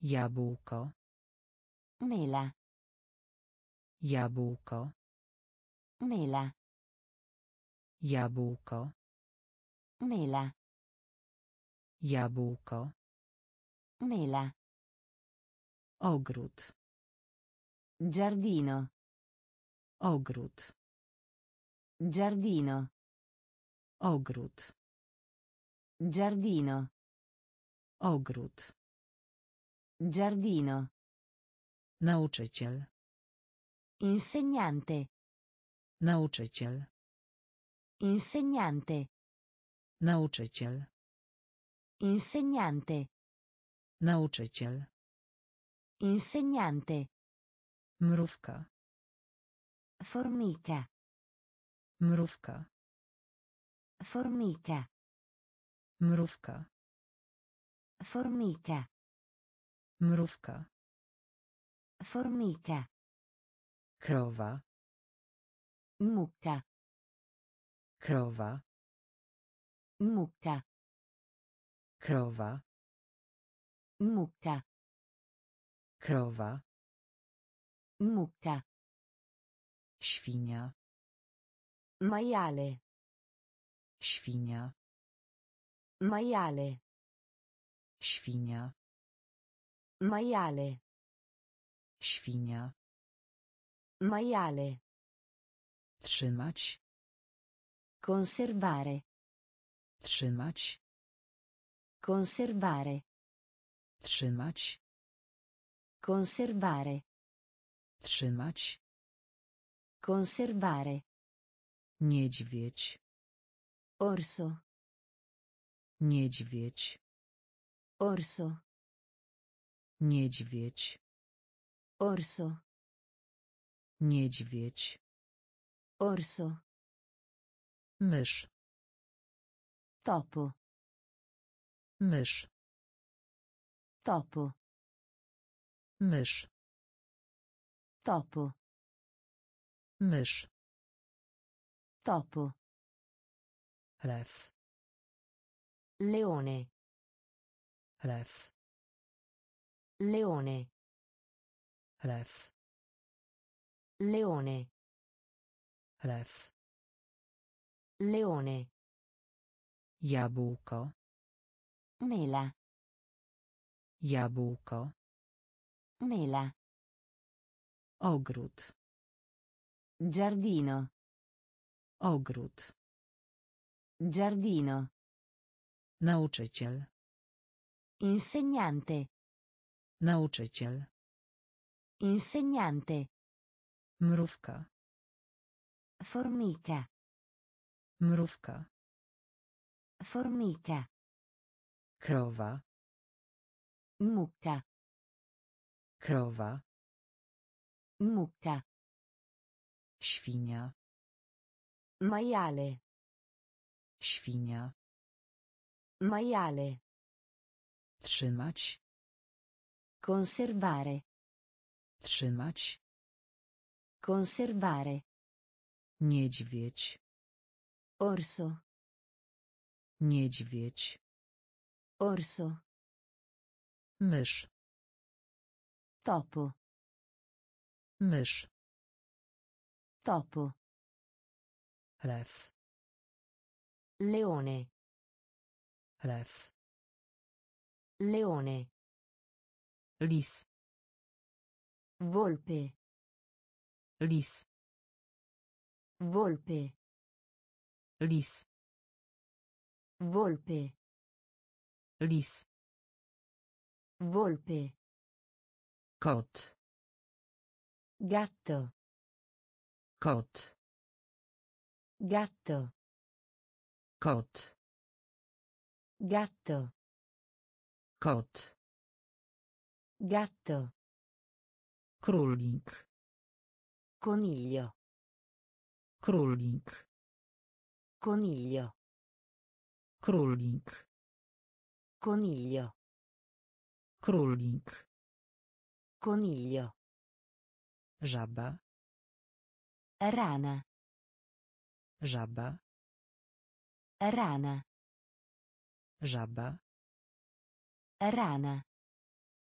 Jabłko. Mela. Jabłko. Mela. Jabłko. Mela. Jabłko. Mela. Ogród. Giardino. Ogród. Giardino. Ogród. Giardino. Ogród. Giardino. Nauczyciel. Insegnante. Nauczyciel. Insegnante. Nauczyciel. Insegnante. Nauczyciel. Insegnante. Mrówka. Formica. Mrówka. Formica. Mrówka. Formica. Mrówka. Formica. Krowa. Mucca. Krowa. Mucca. Krowa. Mucca. Krowa. Mucca. Świnia. Maiale. Świnia. Maiale. Świnia. Maiale. Świnia. Maiale. Trzymać. Conservare. Trzymać. Conservare. Trzymać. Conservare. Trzymać. Conservare. Niedźwiedź. Orso. Niedźwiedź. Orso. Niedźwiedź. Orso. Niedźwiedź. Orso. Mysz. Topo. Mysz. Topo. Mysz. Topo. Mysz. Topo. Lew. Leone. Lew. Leone. Lew. Leone. Lew. Leone. Jabłko. Mela. Jabłko. Mela. Ogród. Giardino. Ogród. Giardino. Nauczyciel. Insegnante. Nauczyciel. Insegnante. Mrówka. Formica. Mrówka. Formica. Krowa. Mucca. Krowa. Mucca. Świnia. Maiale. Świnia. Maiale. Trzymać. Conservare. Trzymać. Conservare. Niedźwiedź. Orso. Niedźwiedź. Orso. Mysz. Topo. Mysz. Topo. Lew. Leone. Lew. Leone. Lis. Volpe. Lis. Volpe. Lis. Volpe. Lis. Volpe. Kot. Gatto. Kot. Gatto. Kot. Gatto. Kot. Gatto. Królik. Coniglio. Królik. Coniglio. Królik. Coniglio. Królik. Coniglio. Żaba. Rana. Żaba. Rana. Żaba. Rana.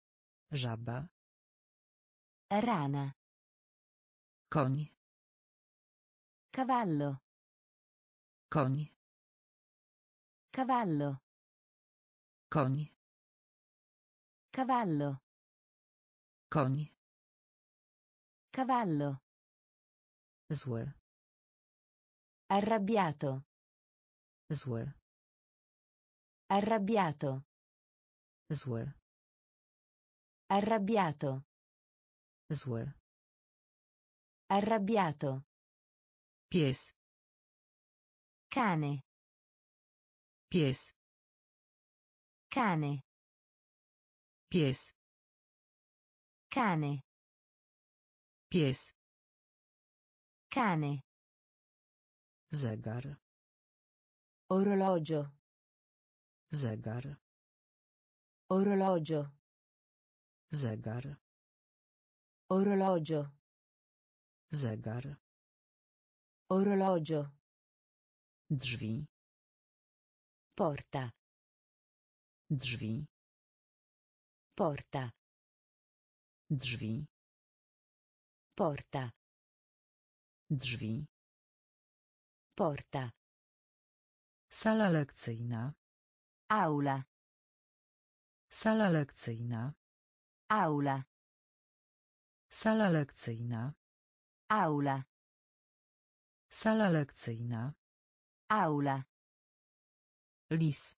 Żaba. Rana. Koń. Cavallo. Koń. Cavallo. Koń. Cavallo. Koń. Cavallo. Zły. Arrabbiato. Zły. Arrabbiato. Zły. Arrabbiato. Zły. Arrabbiato. Pies. Cane. Pies. Cane. Pies. Cane. Pies. Cane. Zegar. Orologio. Zegar. Orologio. Zegar. Orologio. Zegar. Orologio. Drzwi. Porta. Drzwi. Porta. Drzwi. Porta. Drzwi. Porta. Sala lekcyjna. Aula. Sala lekcyjna. Aula. Sala lekcyjna. Aula. Sala lekcyjna. Aula. Lis.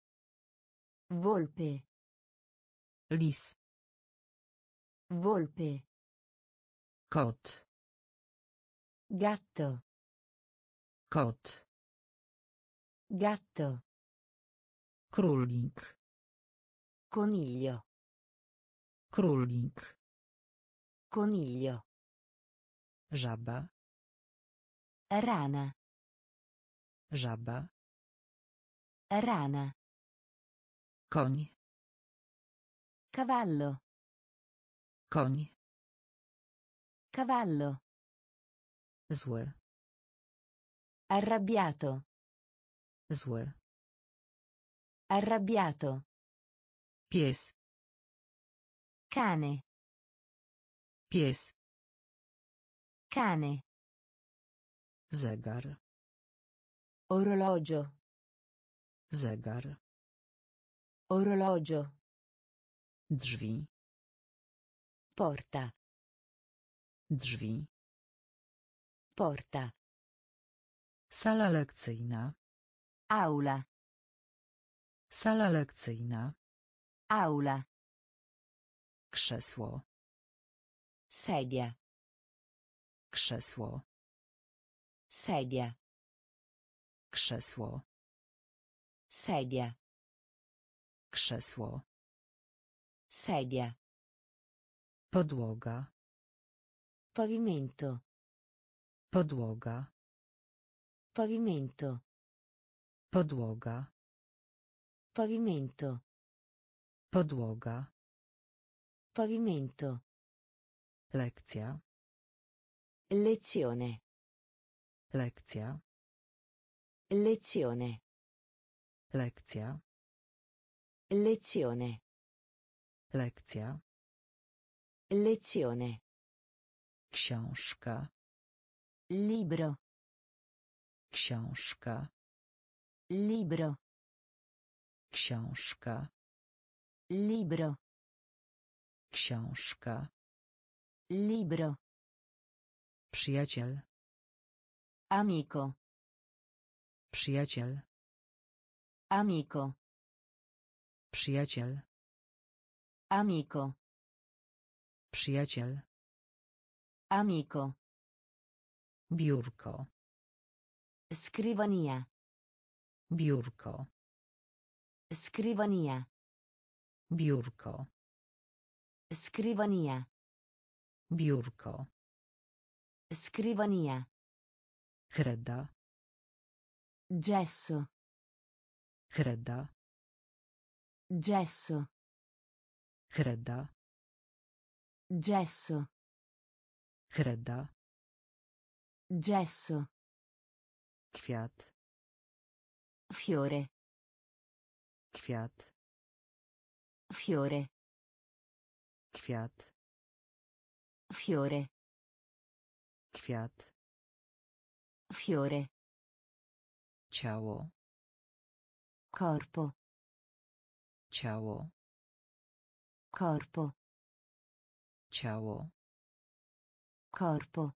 Volpe. Lis. Volpe. Kot. Gatto. Kot. Gatto. Królik. Coniglio. Królik. Coniglio. Żaba. Rana. Żaba. Rana. Koń. Cavallo. Koń. Cavallo. Zły. Arrabbiato. Zły. Arrabbiato. Pies. Cane. Pies. Cane. Zegar. Orologio. Zegar. Orologio. Drzwi. Porta. Drzwi. Porta. Sala lekcyjna. Aula. Sala lekcyjna. Aula. Krzesło. Sedia. Krzesło. Sedia. Krzesło. Sedia. Krzesło. Sedia. Podłoga. Pavimento. Podłoga. Pavimento. Podłoga. Pavimento. Podłoga. Pavimento. Lekcja. Lezione. Lekcja. Lezione. Lekcja. Lezione. Lekcja. Lezione. Książka. Libro. Książka. Libro. Książka. Libro. Książka. Libro. Przyjaciel. Amico. Przyjaciel. Amico. Przyjaciel. Amico. Przyjaciel. Amico. Biurko. Scrivania. Biurko. Scrivania. Biurko. Scrivania. Biurko. Scrivania. Kreda. Gesso. Kreda. Gesso. Kreda. Gesso. Kreda. Gesso. Kwiat. Fiore. Kwiat. Fiore. Kwiat. Fiore. Kwiat. Fiore. Ciało. Corpo. Ciało. Corpo. Ciało. Corpo.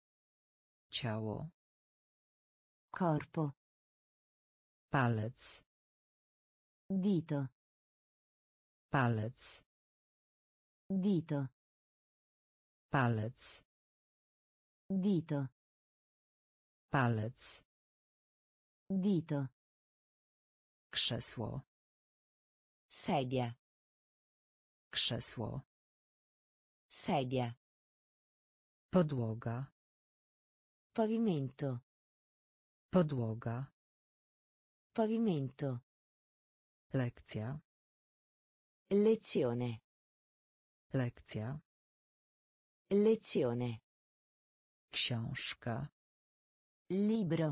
Ciało. Corpo. Palec. Dito. Palec. Dito. Palec. Dito. Palec. Dito. Krzesło. Sedia. Krzesło. Sedia. Podłoga. Pavimento. Podłoga. Pavimento. Lekcja. Lezione. Lekcja. Lezione. Książka. Libro.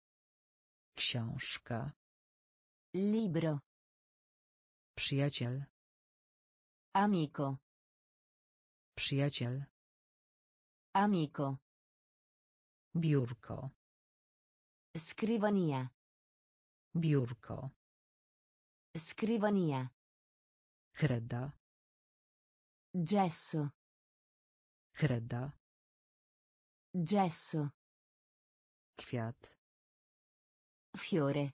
Książka. Libro. Przyjaciel. Amico. Przyjaciel. Amico. Biurko. Scrivania. Biurko. Scrivania. Kreda. Gesso. Kreda. Gesso. Kwiat. Fiore.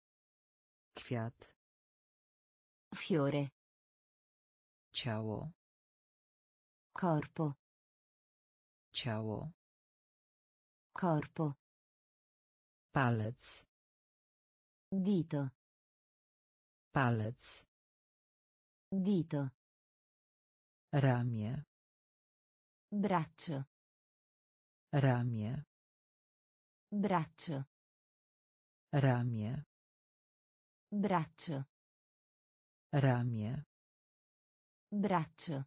Kwiat. Fiore. Ciało. Corpo. Ciało. Corpo. Palec. Dito. Palec. Dito. Ramię. Braccio. Ramię. Braccio. Ramię. Braccio. Ramię. Braccio.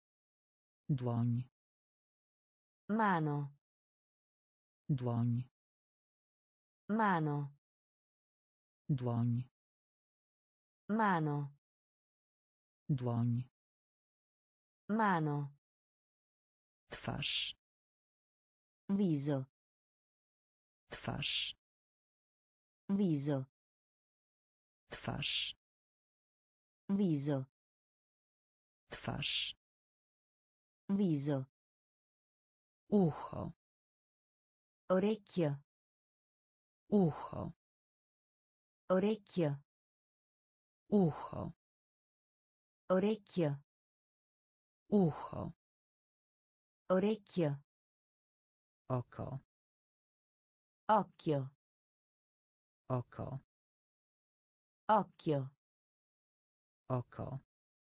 Dłoń. Mano. Dłoń. Mano. Dłoń. Mano. Dłoń. Mano. Twarz. Viso. Twarz. Viso. Twarz. Viso. Twarz. Viso. Ucho. Orecchio. Ucho. Orecchio. Ucho. Orecchio. Ucho. Orecchio. Oko. Occhio. Oko. Occhio. Oko.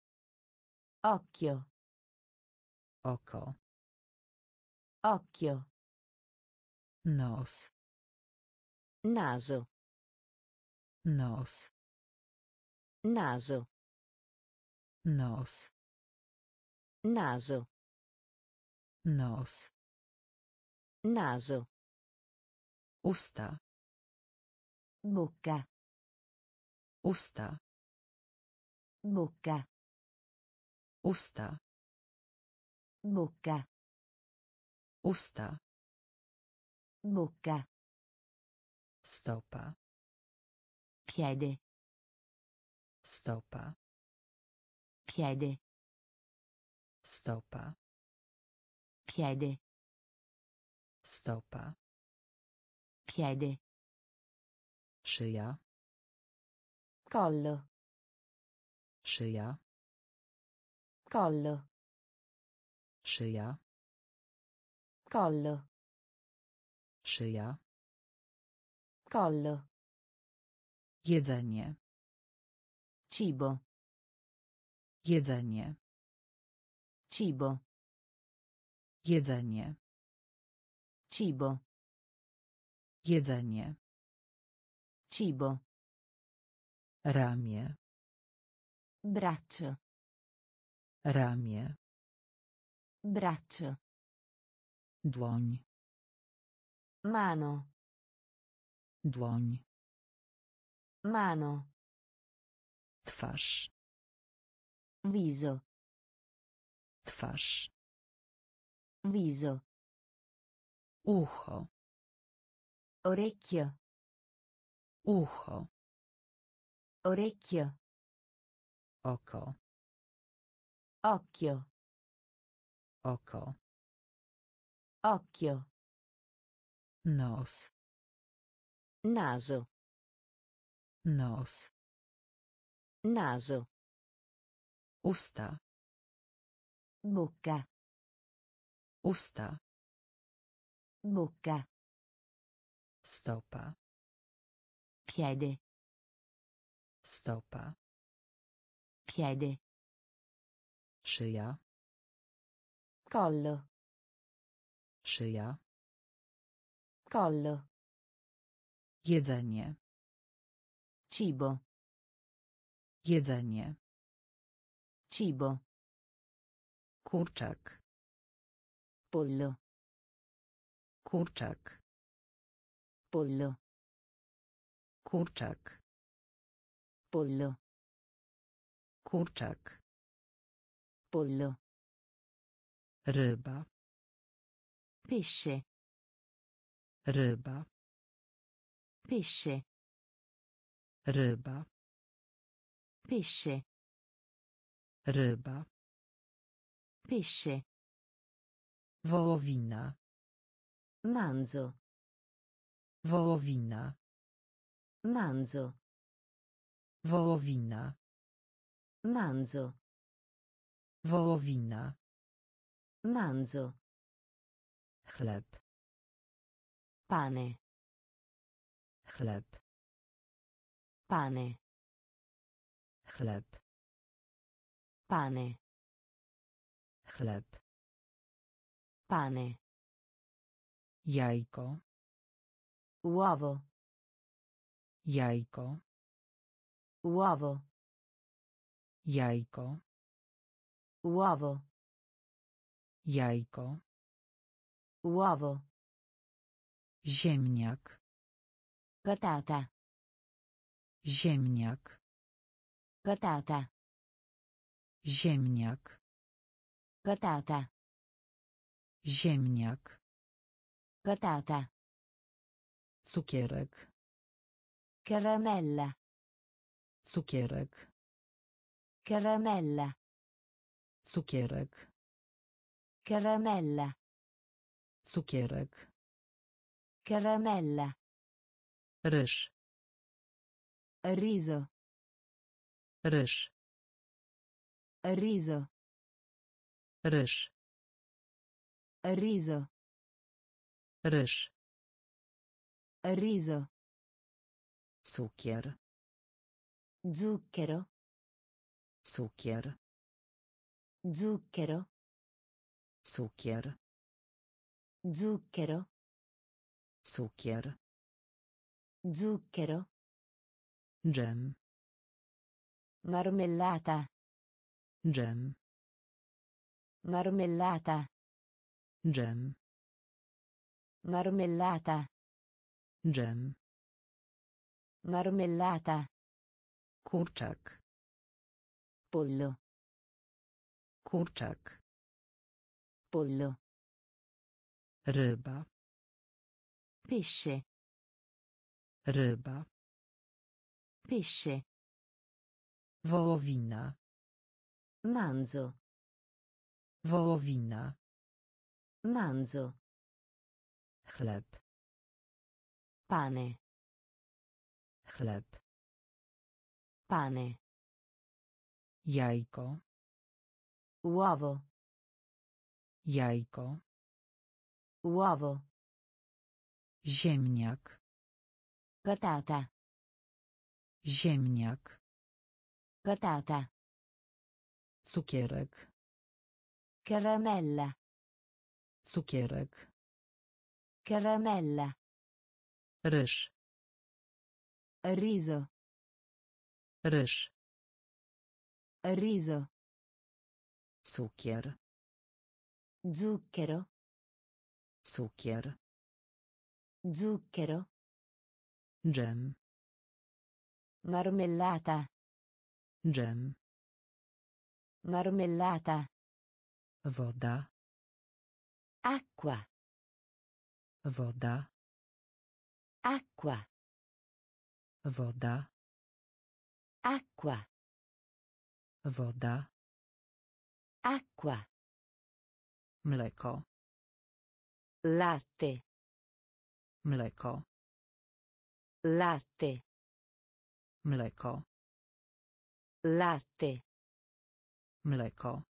Occhio. Oko. Occhio. Nos. Naso. Nos. Naso. Nos. Naso. Nos. Naso. Usta. Bocca. Usta. Bocca. Usta. Bocca. Usta. Bocca. Stopa. Piede. Stopa. Piede. Stopa. Piede. Stopa. Piede. Szyja. Collo. Szyja. Collo. Szyja. Collo. Szyja. Collo. Jedzenie. Cibo. Jedzenie. Cibo. Jedzenie. Cibo. Jedzenie. Cibo. Ramię. Braccio. Ramię. Braccio. Dłoń. Mano. Dłoń. Mano. Twarz. Viso. Twarz. Viso. Ucho. Orecchio. Ucho. Orecchio. Oko. Occhio. Oko. Occhio. Nos. Naso. Nos. Naso. Usta. Bocca. Usta. Bocca. Stopa. Piede. Stopa. Piede. Szyja. Collo. Szyja. Collo. Jedzenie. Cibo. Jedzenie. Cibo. Kurczak. Pollo. Kurczak. Pollo. Kurczak. Pollo. Kurczak. Pollo. Ryba. Pesce. Ryba. Pesce. Ryba. Pesce. Ryba. Pesce. Wołowina. Manzo. Wołowina. Manzo. Wołowina. Manzo. Wołowina. Manzo. Chleb. Pane. Chleb. Pane. Chleb. Pane. Chleb. Pane. Jajko. Uovo. Jajko. Uovo. Jajko. Uovo. Jajko. Uovo. Ziemniak. Patata. Ziemniak. Patata. Ziemniak. Patata. Ziemniak. Patata. Cukierek. Caramella. Cukierek. Caramella. Cukierek. Caramella. Cukierek. Caramella. Ryż. Riso. Ryż. Riso. Ryż. Riso. Ryż. Riso. Cukier. Zucchero. Cukier. Zucchero. Cukier. Zucchero. Cukier. Zucchero. Dżem. Marmellata. Dżem. Marmellata. Dżem. Marmellata. Dżem. Marmellata. Kurczak. Pollo. Kurczak. Pollo. Ryba. Pesce. Ryba. Pesce. Wołowina. Manzo. Wołowina. Manzo. Chleb. Pane. Chleb. Pane. Jajko. Uovo. Jajko. Uovo. Ziemniak. Patata. Ziemniak. Patata. Cukierek. Caramella. Cukierek. Caramella. Ryż. Riso. Ryż. Riso. Cukier. Zucchero. Cukier. Zucchero. Dżem. Marmellata. Dżem. Marmellata. Woda. Acqua. Woda. Acqua. Woda. Acqua. Woda. Acqua. Mleko. Latte. Mleko. Latte. Mleko. Latte. Mleko.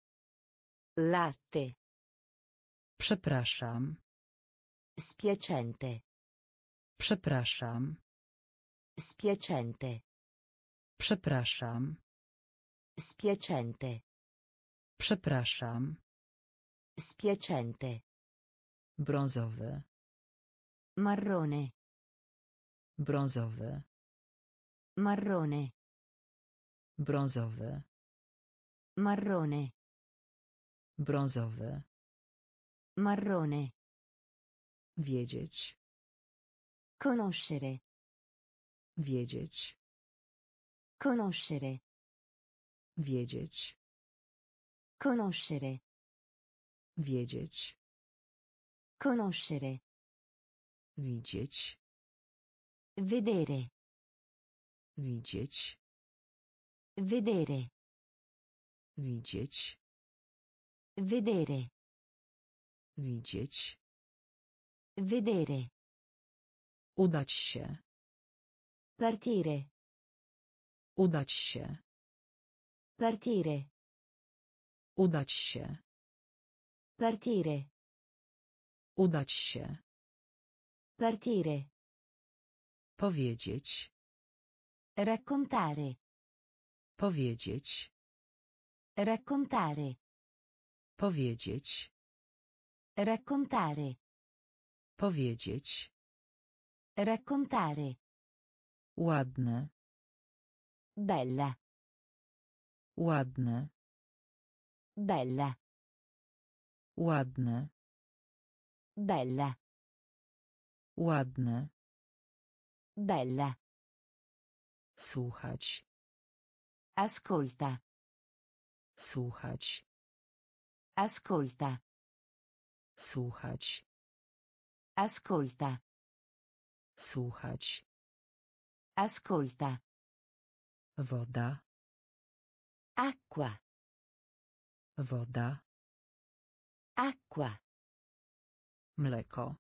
Latte. Przepraszam. Spiacente. Przepraszam. Spiacente. Przepraszam. Spiacente. Przepraszam. Spiacente. Brązowy. Marrone. Brązowy. Marrone. Brązowy. Marrone. Brązowy. Marrone. Wiedzieć. Conoscere. Wiedzieć. Conoscere. Wiedzieć. Conoscere. Wiedzieć. Conoscere. Widzieć. Vedere. Widzieć. Vedere. Widzieć. Vedere. Widzieć. Vedere. Udać się. Partire. Udać się. Partire. Udać się. Partire. Udać się. Partire. Powiedzieć. Raccontare. Powiedzieć. Raccontare. Powiedzieć. Raccontare. Powiedzieć. Raccontare. Ładne. Bella. Ładne. Bella. Ładne. Bella. Ładne. Bella. Słuchać. Ascolta. Słuchać. Ascolta. Słuchać. Ascolta. Słuchać. Ascolta. Woda. Acqua. Woda. Acqua. Mleko.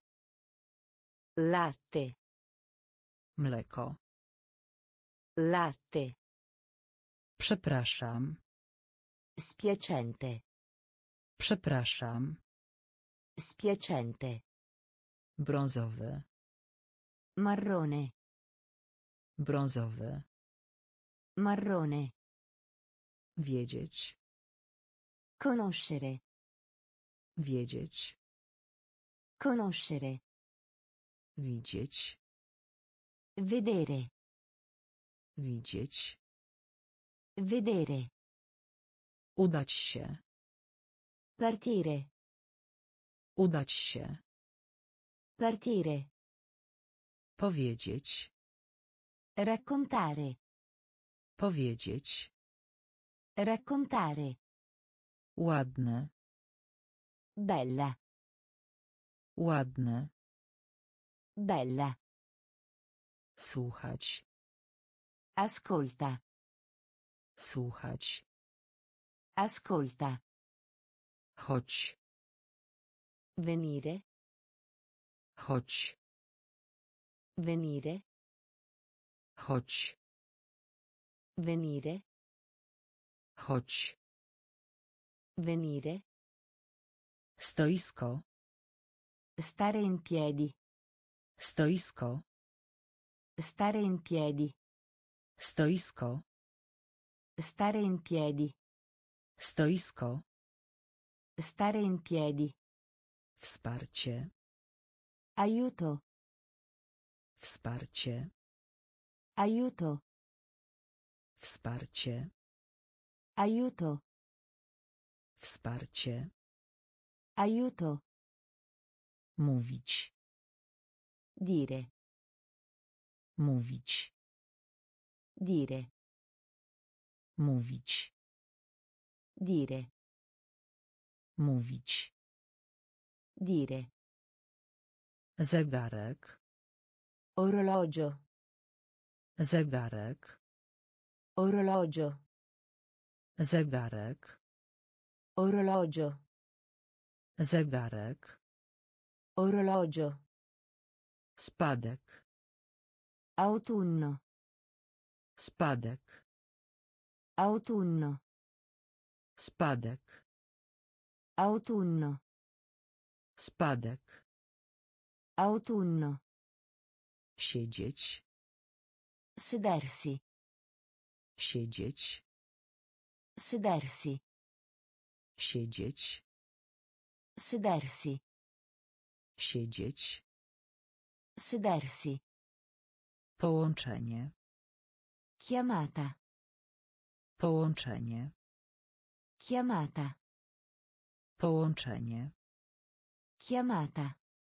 Latte. Mleko. Latte. Przepraszam. Spiacente. Przepraszam. Spiacente. Brązowy. Marrone. Brązowy. Marrone. Wiedzieć. Conoscere. Wiedzieć. Conoscere. Widzieć. Vedere. Widzieć. Vedere. Udać się. Partire. Udać się. Partire. Powiedzieć. Raccontare. Powiedzieć. Raccontare. Ładne. Bella. Ładne. Bella. Słuchać. Ascolta. Słuchać. Ascolta. Chodź. Venire. Chodź. Venire. Chodź. Venire. Chodź. Venire. Stoisko. Stare in piedi. Stoisko. Stare in piedi. Stoisko. Stare in piedi. Stoisko. Stare in piedi. Wsparcie. Aiuto. Wsparcie. Aiuto. Wsparcie. Aiuto. Wsparcie. Aiuto. Mówić. Dire. Mówić. Dire. Mówić. Dire. Mówić. Dire. Zegarek. Orologio. Zegarek. Orologio. Zegarek. Orologio. Zegarek. Orologio. Spadek. Autunno. Spadek. Autunno. Spadek. Autunno. Spadek. Autunno. Siedzieć. Sedersi. Siedzieć. Sedersi. Siedzieć. Sedersi. Siedzieć. Sedersi. Połączenie. Chiamata. Połączenie. Chiamata. Połączenie. Chiamata.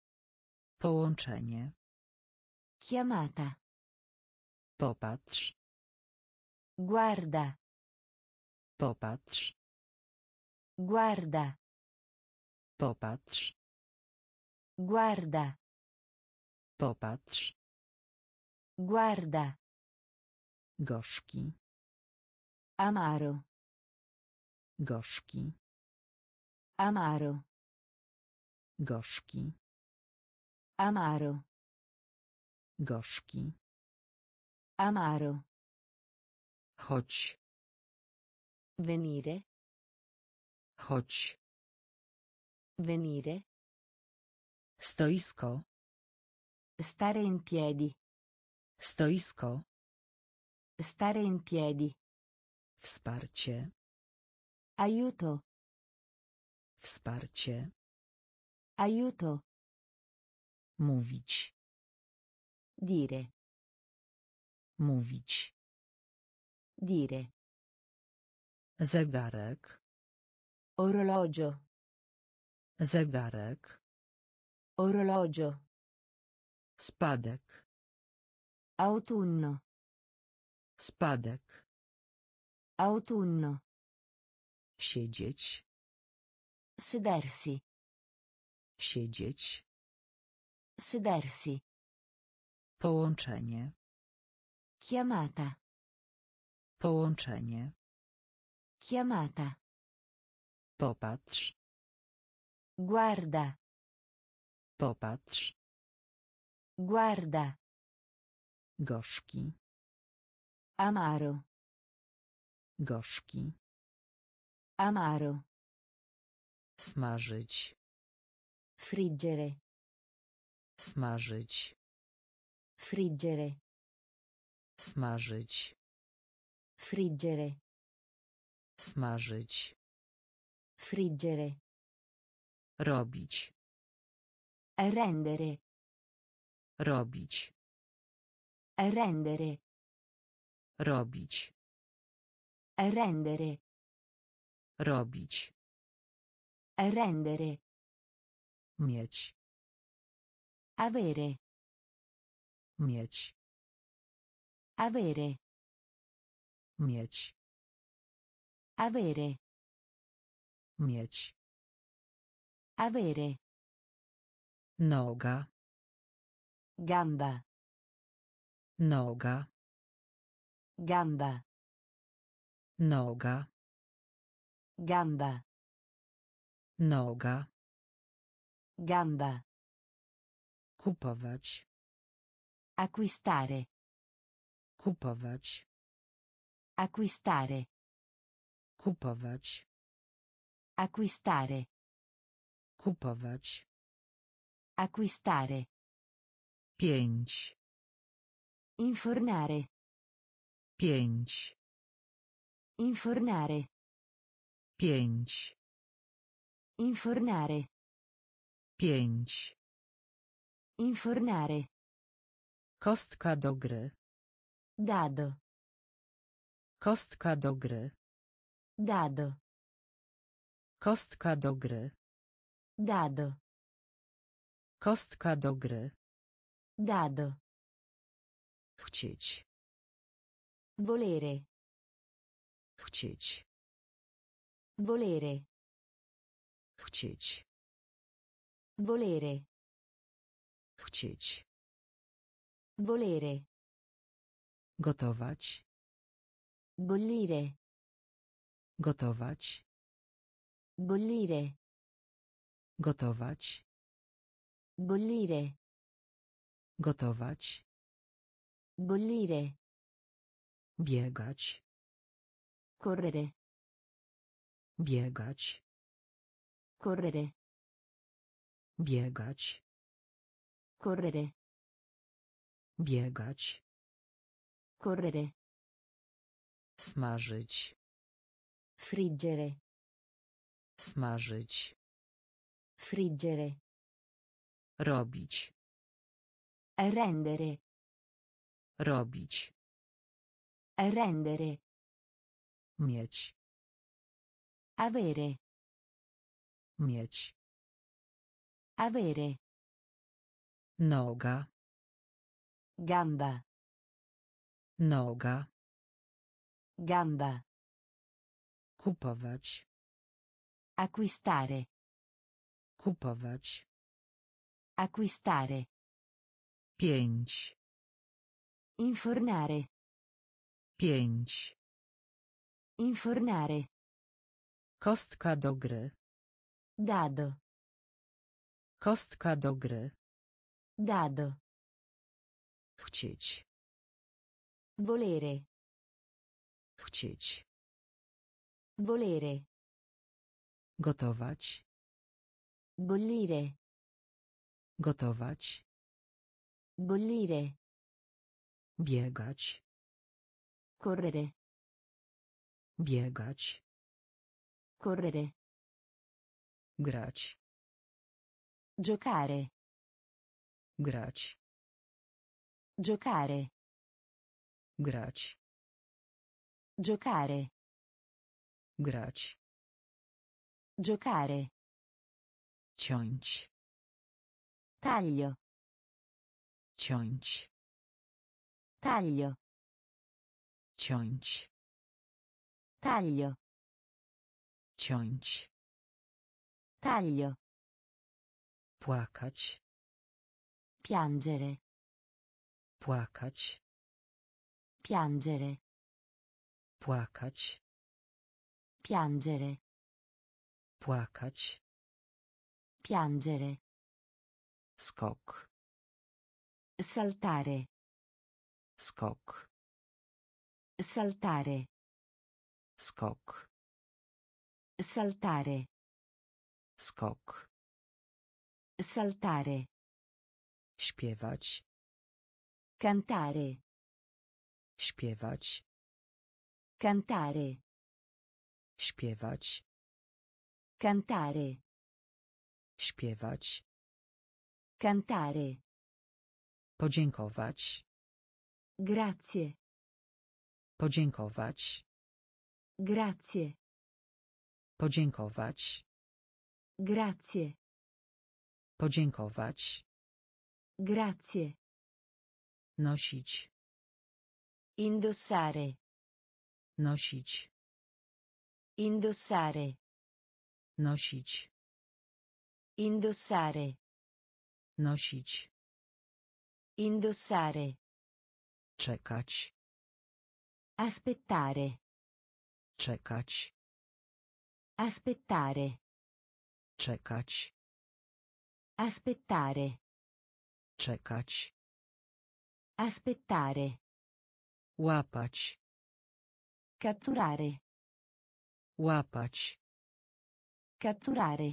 Połączenie. Chiamata. Popatrz. Guarda. Popatrz. Guarda. Popatrz. Guarda. Popatrz. Guarda. Gorzki. Amaro. Gorzki. Amaro. Gorzki. Amaro. Gorzki. Amaro. Chodź. Venire. Chodź. Venire. Stoisko. Stare in piedi. Stoisko. Stare in piedi. Wsparcie. Aiuto. Wsparcie. Aiuto. Mówić. Dire. Mówić. Dire. Zegarek. Orologio. Zegarek. Orologio. Spadek. Autunno. Spadek. Autunno. Siedzieć. Sedersi. Siedzieć. Sedersi. Połączenie. Chiamata. Połączenie. Chiamata. Popatrz. Guarda. Popatrz. Guarda. Gorzki. Amaro. Gorzki. Amaro. Smażyć. Friggere. Smażyć. Friggere. Smażyć. Friggere. Smażyć. Friggere. Robić. Rendere. Robić. Rendere. Robić. Rendere. Robić. Rendere. Mieć. Avere. Mieć. Avere. Mieć. Avere. Mieć. Avere. Noga. Gamba. Noga. Gamba. Noga. Gamba. Noga. Gamba. Kupować. Acquistare. Kupować. Acquistare. Kupować. Acquistare. Kupować. Acquistare. 5. Infornare. 5. Infornare. 5. Infornare. 5. Infornare. Kostka do gry. Dado. Kostka do gry. Dado. Kostka do gry. Dado. Kostka do gry. Dado. Chcieć. Volere. Chcieć. Volere. Chcieć. Volere. Chcieć. Volere. Gotować. Bollire. Gotować. Bollire. Gotować. Bollire. Gotować. Bollire. Biegać. Correre. Biegać. Correre. Biegać. Correre. Biegać. Correre. Smażyć. Friggere. Smażyć. Friggere. Robić. Rendere. Robić. Rendere. Mieć. Avere. Mieć. Avere. Noga. Gamba. Noga. Gamba. Kupować. Acquistare. Kupować. Acquistare. 5. Infornare. 5. Infornare. Kostka do gry. Dado. Kostka do gry. Dado. Chcieć. Volere. Chcieć. Volere. Gotować. Bollire. Gotować. Bollire. Biegać. Correre. Biegać. Correre. Grać. Giocare. Grać. Giocare. Grać. Giocare. Grać. Giocare. Ciąć. Taglio. Ciąć. Taglio. Ciąć. Taglio. Ciąć. Taglio. Płakać. Piangere. Płakać. Piangere. Płakać. Piangere. Płakać. Piangere. Skok. Saltare. Skok. Saltare. Skok. Saltare. Skok. Saltare. Śpiewać. Cantare. Śpiewać. Cantare. Śpiewać. Cantare. Śpiewać. Cantare. Podziękować. Grazie. Podziękować. Grazie. Podziękować. Grazie. Podziękować. Grazie. Nosić. Indossare. Nosić. Indossare. Nosić. Indossare. Nosić. Indossare. Czekać. Aspettare. Czekać. Aspettare. Czekać. Aspettare. Czekać. Aspettare. Łapać. Catturare. Łapać. Catturare.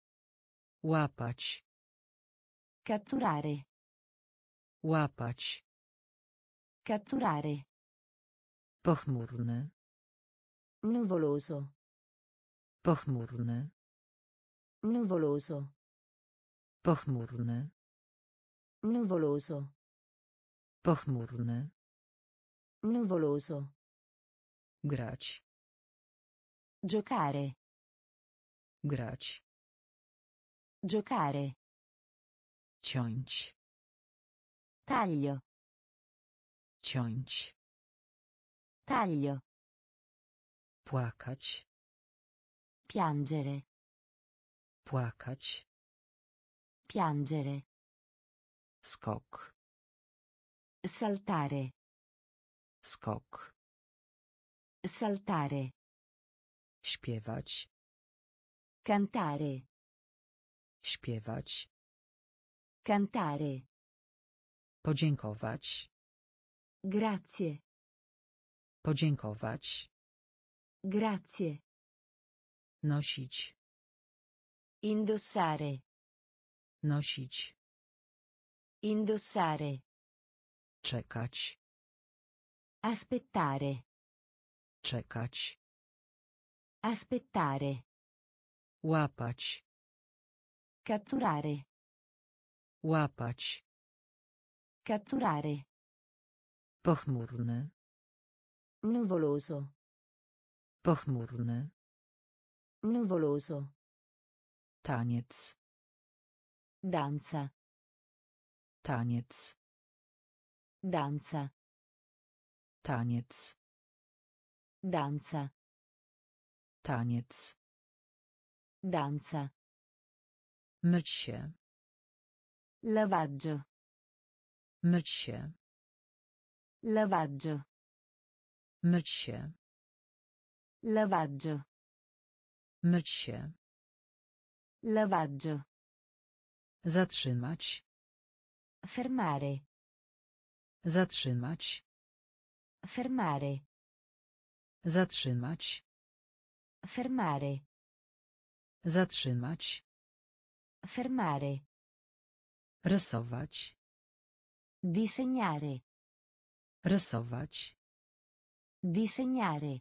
Łapać. Catturare. Łapać. Catturare. Pochmurny. Nuvoloso. Pochmurny. Nuvoloso. Pochmurny. Nuvoloso. Pochmurny. Nuvoloso. Grać. Giocare. Grać. Giocare. Ciąć. Taglio. Ciąć. Taglio. Płakać. Piangere. Płakać. Piangere. Skok. Saltare. Skok. Saltare. Śpiewać. Cantare. Śpiewać. Cantare. Podziękować. Grazie. Podziękować. Grazie. Nosić. Indossare. Nosić. Indossare. Czekać. Aspettare. Czekać. Aspettare. Łapać. Catturare. Łapać. Catturare. Pochmurny. Nuvoloso. Pochmurny. Nuvoloso. Taniec. Danza. Taniec. Danza. Taniec. Danza. Taniec. Danza. Myć się. Lavaggio. Myć się. Lavaggio. Myć się. Lavaggio. Myć się. Lavaggio. Zatrzymać. Fermare. Zatrzymać. Fermare. Zatrzymać. Fermare. Zatrzymać. Fermare. Rysować. Disegnare. Rysować. Disegnare.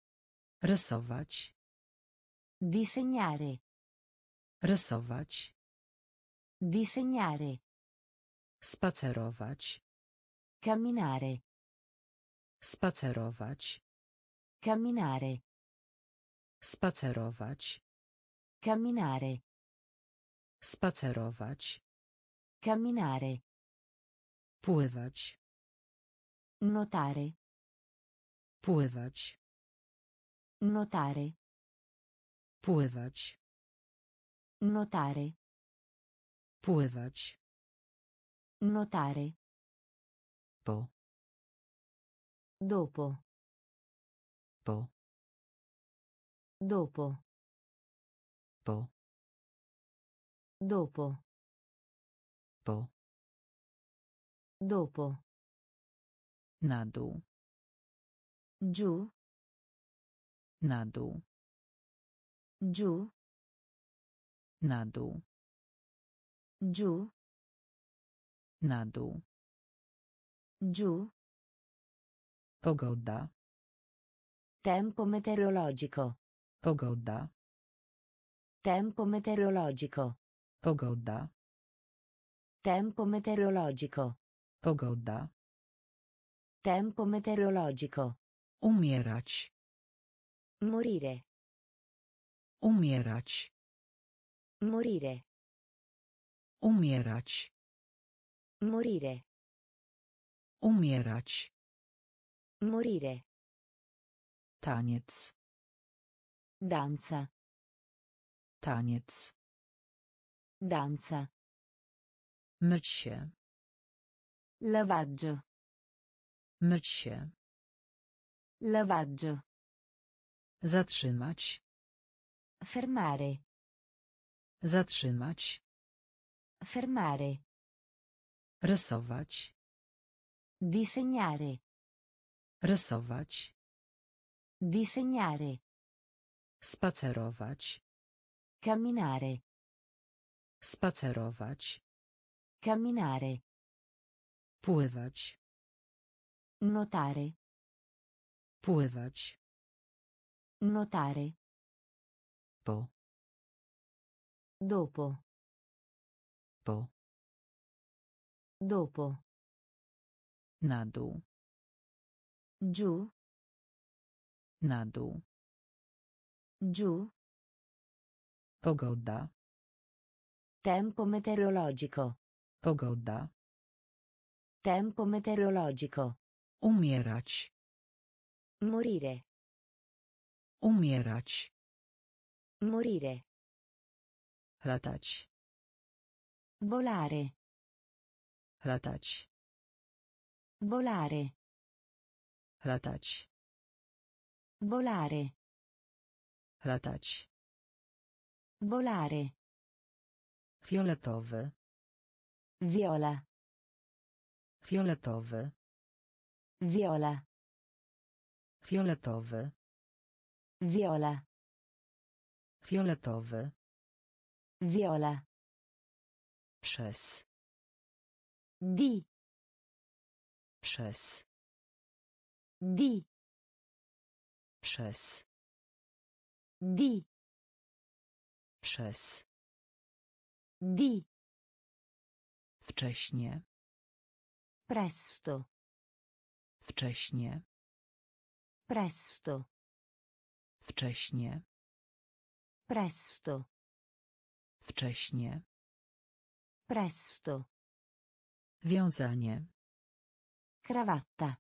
Rysować. Disegnare. Rysować. Disegnare. Spacerować. Camminare. Spacerować. Camminare. Spacerować. Camminare. Spacerować. Camminare. Pływać. Nuotare. Pływać. Nuotare. Pływać. Nuotare. Pływać. Nuotare. Po. Dopo. Po. Dopo. Po. Dopo. Po. Dopo. Na dół. Giù. Na dół. Giù. Na dół. Giù. Na dół. Giù. Pogoda. Tempo meteorologico. Pogoda. Tempo meteorologico. Pogoda. Tempo meteorologico. Pogoda. Tempo meteorologico. Umierać. Morire. Umierać. Morire. Umierać. Morire. Umierać. Morire. Taniec. Danza. Taniec. Danza. Myć się. Lavaggio. Myć się. Lavaggio. Zatrzymać. Fermare. Zatrzymać. Fermare. Rysować. Disegnare. Rysować. Disegnare. Spacerować. Camminare. Spacerować. Camminare. Pływać. Nuotare. Pływać. Nuotare. Po. Dopo. Po. Dopo. Na dół. Giù. Na dół. Giù. Pogoda. Tempo meteorologico. Pogoda. Tempo meteorologico. Umierać. Morire. Umierać. Morire. Latać. Volare. Latać. Volare. Latać. Volare. Latać. Volare. Fioletowy. Viola. Fioletowy. Viola. Fioletowy. Viola. Fioletowy. Viola. Przez. Di. Przez. Di. Przez. Di. Przez. Di. Wcześnie. Presto. Wcześnie. Presto. Wcześnie. Presto. Wcześnie. Presto. Wiązanie. Cravatta.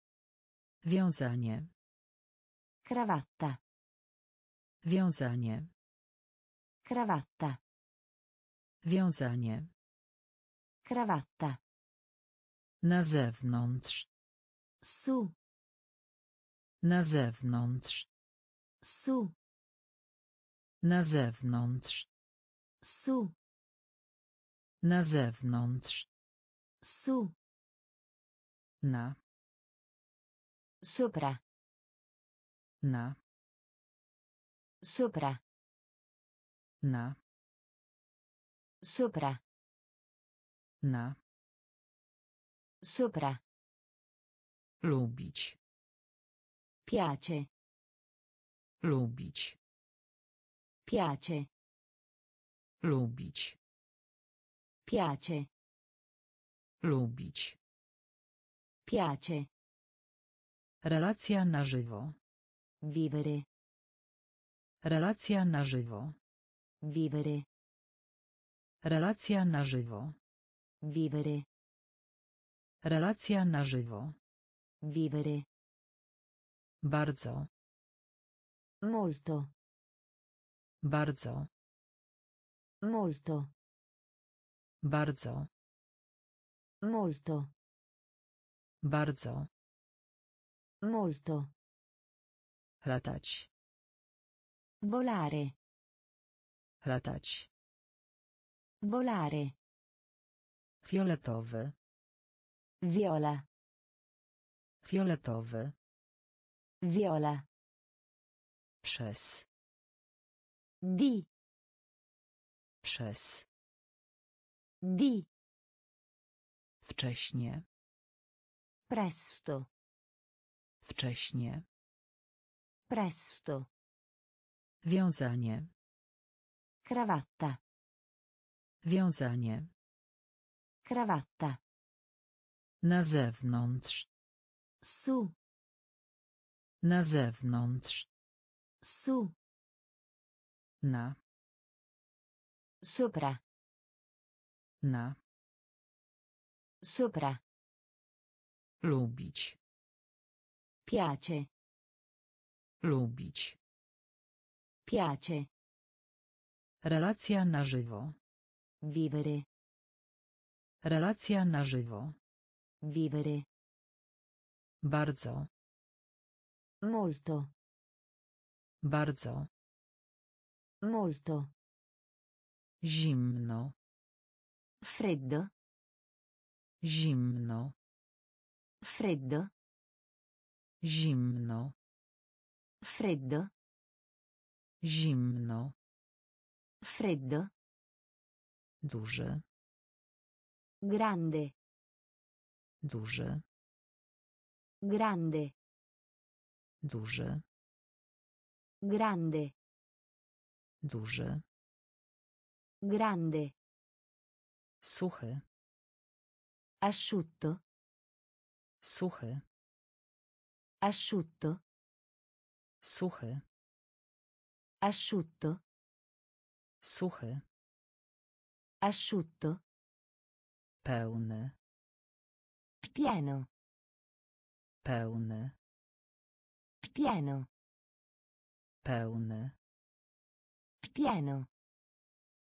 Wiązanie. Cravatta. Wiązanie. Cravatta. Wiązanie. Cravatta. Na zewnątrz. Su. Na zewnątrz. Su. Na zewnątrz. Su. Na zewnątrz. Su. Na. Sopra. Na. Sopra. Na. Sopra. Na. Sopra. Lubić. Piace. Lubić. Piace. Lubić. Piace. Lubić. Piace. Relacja na żywo. Vivere. Relacja na żywo. Vivere. Relacja na żywo. Vivere. Relacja na żywo. Vivere. Bardzo. Molto. Bardzo. Molto. Bardzo. Molto. Bardzo. Molto. Latać. Volare. Latać. Volare. Fioletowy. Viola. Fioletowy. Viola. Przez. Di. Przez. Di. Wcześnie. Presto. Wcześnie. Presto. Wiązanie. Cravatta. Wiązanie. Cravatta. Na zewnątrz. Su. Na zewnątrz. Su. Na. Sopra. Na. Sopra. Lubić. Piace. Lubić. Piace. Relacja na żywo. Vivere. Relacja na żywo. Vivere. Bardzo. Molto. Bardzo. Molto. Zimno. Freddo. Zimno. Freddo. Zimno. Freddo. Zimno. Freddo. Duży. Grande. Duży. Grande. Duży. Grande. Duży. Grande. Suchy. Asciutto. Suchy. Asciutto. Suchy. Asciutto. Suchy. Asciutto. Pełny. Pieno. Pełny. Pieno. Pełny. Pieno.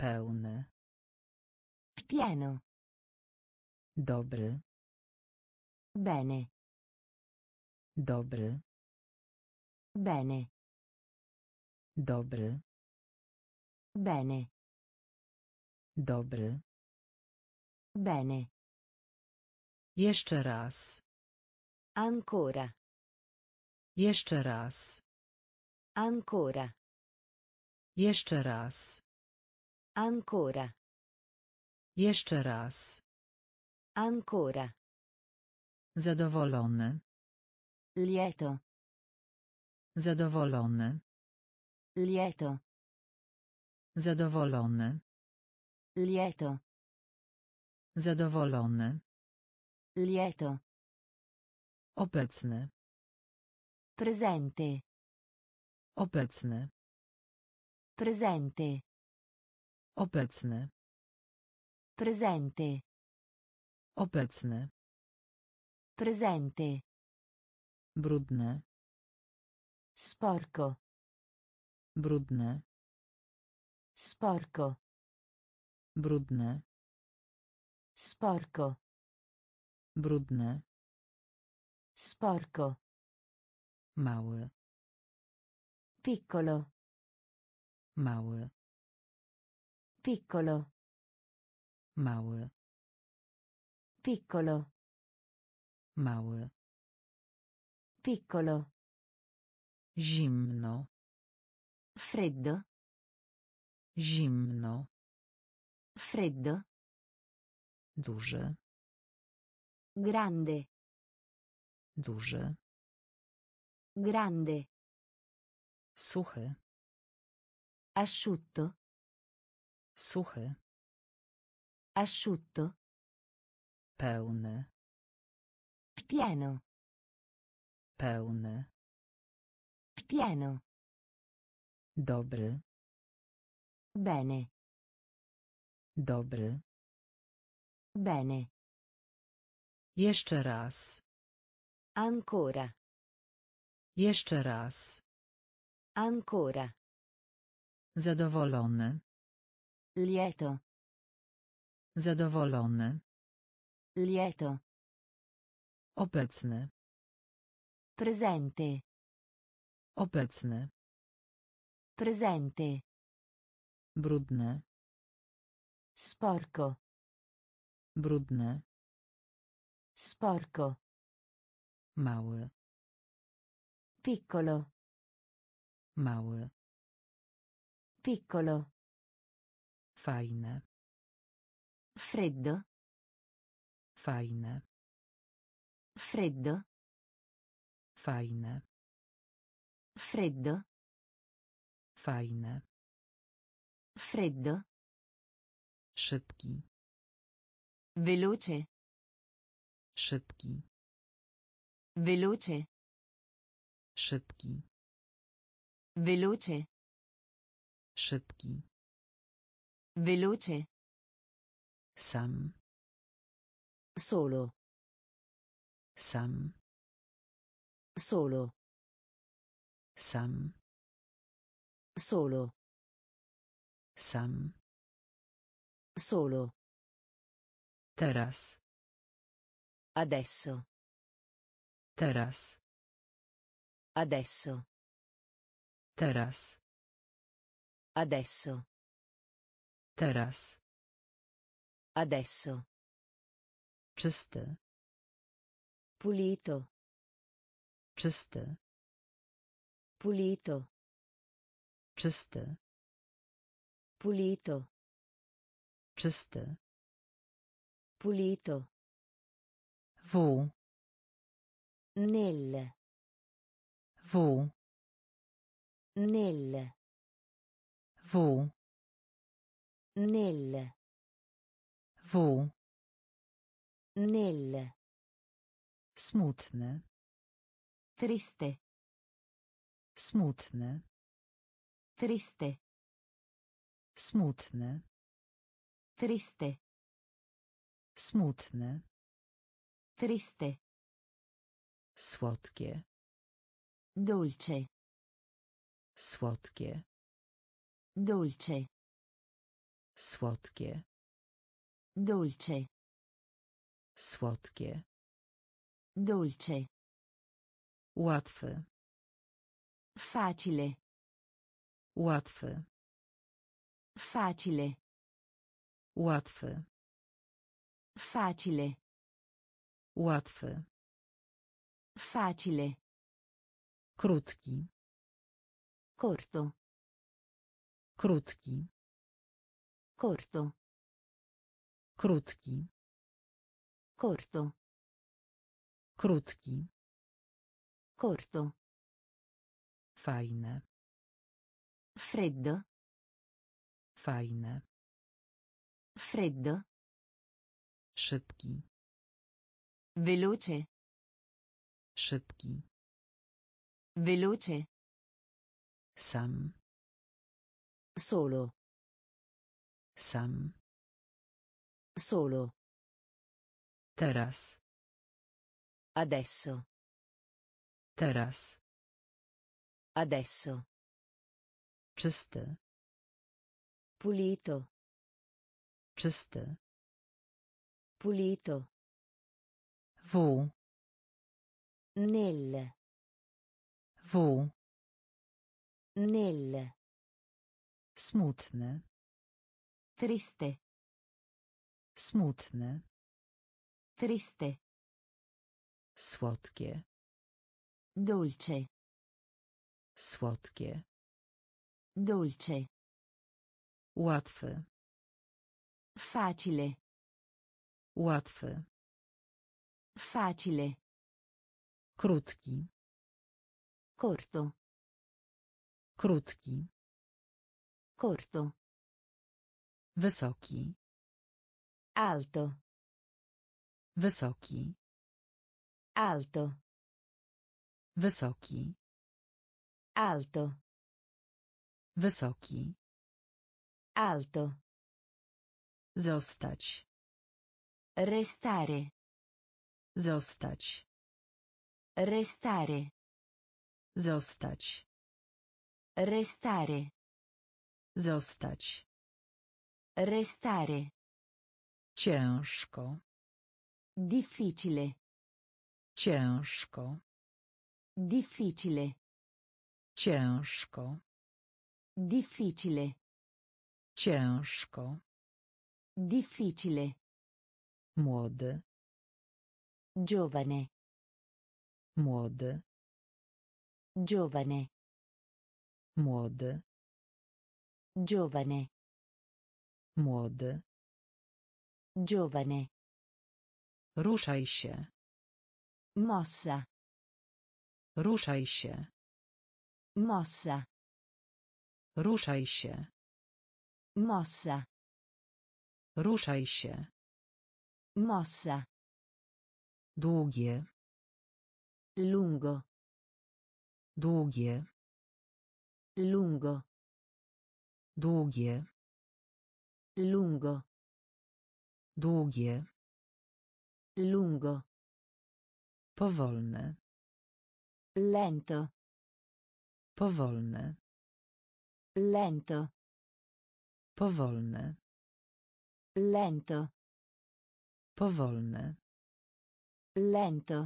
Pełny. Pieno. Dobry. Bene. Dobry. Bene. Dobry. Bene. Dobry. Bene. Jeszcze raz. Ancora. Jeszcze raz. Ancora. Jeszcze raz. Ancora. Jeszcze raz. Ancora. Zadowolony. Lieto. Zadowolony. Lieto. Zadowolony. Lieto. Zadowolony. Lieto. Obecny. Presente. Obecny. Presente. Obecny. Presente. Obecny. Presente. Brudny. Sporco. Brudny. Sporco. Brudny. Sporco. Brudny. Sporco. Mały. Piccolo. Mały. Piccolo. Mały. Piccolo. Mały. Piccolo. Zimno. Freddo. Zimno. Freddo. Duży. Grande. Duży. Grande. Suchy. Asciutto. Suchy. Asciutto. Pełny. Pieno. Pełny. Pieno. Dobry. Bene. Dobry. Bene. Jeszcze raz. Ancora. Jeszcze raz. Ancora. Zadowolony. Lieto. Zadowolony. Lieto. Obecny. Presente. Obecny. Presente. Brudny. Sporco. Brudny. Sporco. Mały. Piccolo. Mały. Piccolo. Fajne. Freddo. Fajne. Freddo. Fajne. Freddo. Fajne. Freddo. Szybki. Veloce. Szybki. Veloce. Szybki. Veloce. Szybki. Veloce. Sam. Solo. Sam. Solo. Sam. Solo. Sam. Solo. Teraz. Adesso. Teraz. Adesso. Teraz. Adesso. Teraz. Adesso. Czysty. Pulito. Czysty. Pulito. Czysty. Pulito. Czysty. Pulito. W. Nel. W. Nel. W. Nel. W. Nel. Smutny. Triste. Smutny. Triste. Smutny. Triste. Smutny. Triste. Słodkie. Dolce. Słodkie. Dolce. Słodkie. Dolce. Słodkie. Dolce. Łatwy. Facile. Łatwy. Facile. Łatwy. Facile. Łatwy. Facile. Krótki. Corto. Krótki. Corto. Krótki. Corto. Krótki. Corto. Fajne. Freddo. Fajne. Freddo. Szybki. Veloce. Szybki. Veloce. Sam. Solo. Sam. Solo. Teraz. Adesso. Teraz. Adesso. Czysty. Pulito. Czysty. Pulito. W. Nel. W. Nel. Smutny. Triste. Smutny. Triste. Słodkie. Dolce. Słodkie. Dolce. Łatwy. Facile. Łatwy. Facile. Krótki. Corto. Krótki. Corto. Wysoki. Alto. Wysoki. Alto. Wysoki. Alto. Wysoki. Alto. Zostać. Restare. Zostać. Restare. Zostać. Restare. Zostać. Restare. Ciężko. Difficile. Ciężko. Difficile. Ciężko. Difficile. Ciężko. Difficile. Młody. Giovane. Młody. Giovane. Młody. Giovane. Młody. Giovane. Ruszaj się. Mossa. Ruszaj się. Mossa. Ruszaj się. Mossa. Ruszaj się. Mossa. Długie. Lungo. Długie. Lungo. Długie. Lungo. Długie. Lungo. Powolne. Lento. Powolne. Lento. Powolne. Lento. Powolne. Lento.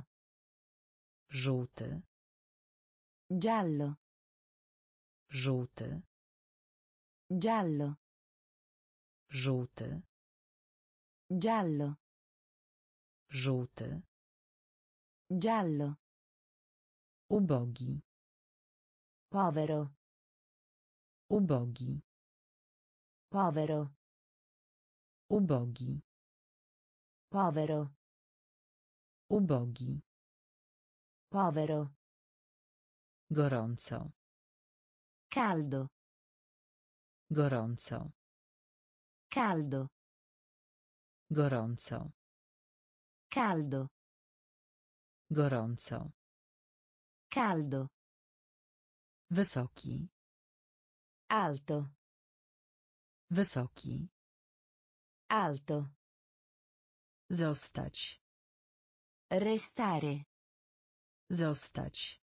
Żółty. Giallo. Żółty. Giallo. Żółty. Giallo. Żółty. Giallo. Ubogi. Povero. Ubogi. Povero. Ubogi. Povero. Ubogi. Povero. Gorąco. Caldo. Gorąco. Caldo. Gorąco. Caldo. Gorąco. Caldo. Wysoki. Alto. Wysoki. Alto. Zostać. Restare. Zostać.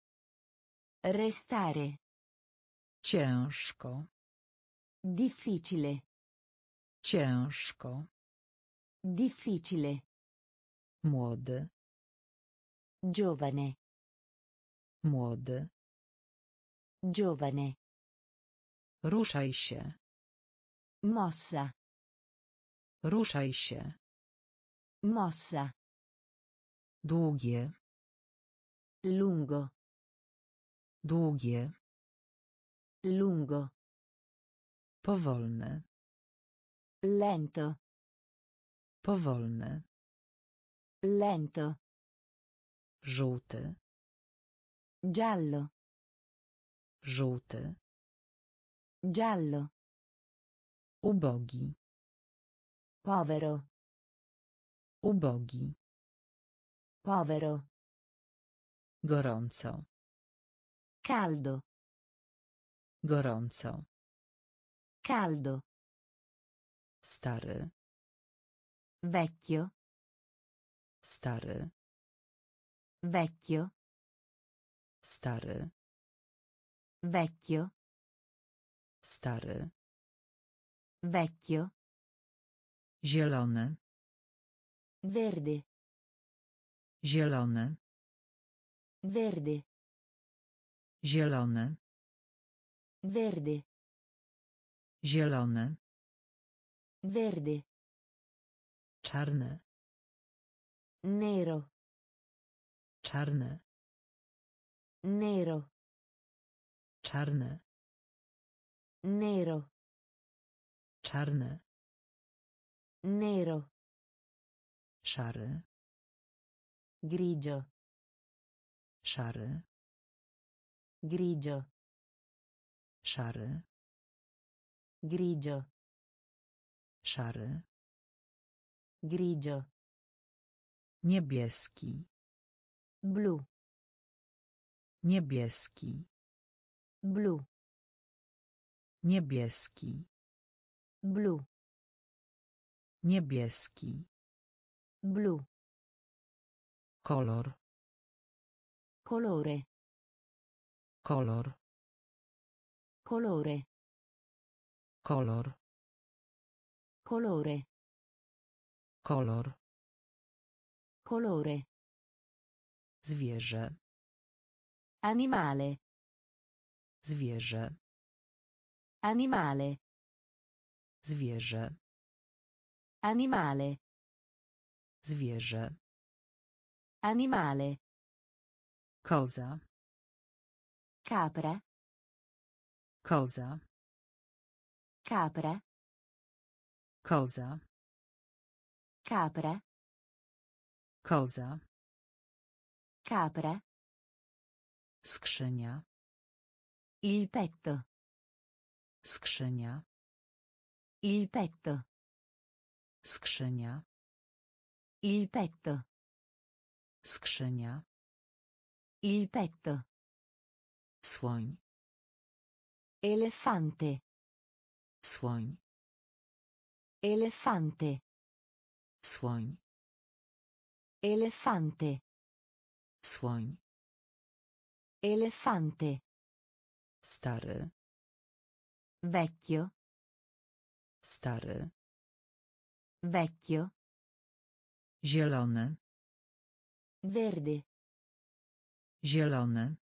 Restare. Ciężko. Difficile. Ciężko. Difficile. Młody. Giovane. Młody. Giovane. Ruszaj się. Mossa. Ruszaj się. Mossa. Długie. Lungo. Długie. Lungo. Powolny. Lento. Powolny. Lento. Żółty. Giallo. Żółty. Giallo. Ubogi. Povero. Ubogi. Povero. Gorąco. Caldo. Gorąco. Caldo. Stary. Vecchio. Stary. Vecchio. Stary. Vecchio. Stary. Vecchio. Zielony. Verde. Zielony. Verde. Zielony. Verde. Zielony. Verde. Czarny. Nero. Czarny. Nero. Czarny. Nero. Czarny. Nero. Szary. Grigio. Szary. Grigio. Szary. Grigio. Szary. Grigio. Niebieski. Blu. Niebieski. Blu. Niebieski. Blu. Niebieski. Blu. Kolor. Colore. Kolor. Colore. Kolor. Colore. Kolor. Colore. Zwierzę. Animale. Zwierzę. Animale. Zwierzę. Animale. Zwierzę. Animale. Koza. Capra. Koza. Capra. Koza. Capra. Koza. Capra. Skrzynia. Il petto. Skrzynia. Il petto. Skrzynia. Il petto. Skrzynia. Il petto. Słoń. Elefante. Słoń. Elefante. Słoń. Elefante. Słoń. Elefante. Stary. Vecchio. Stary. Vecchio. Zielony. Verde. Zielony.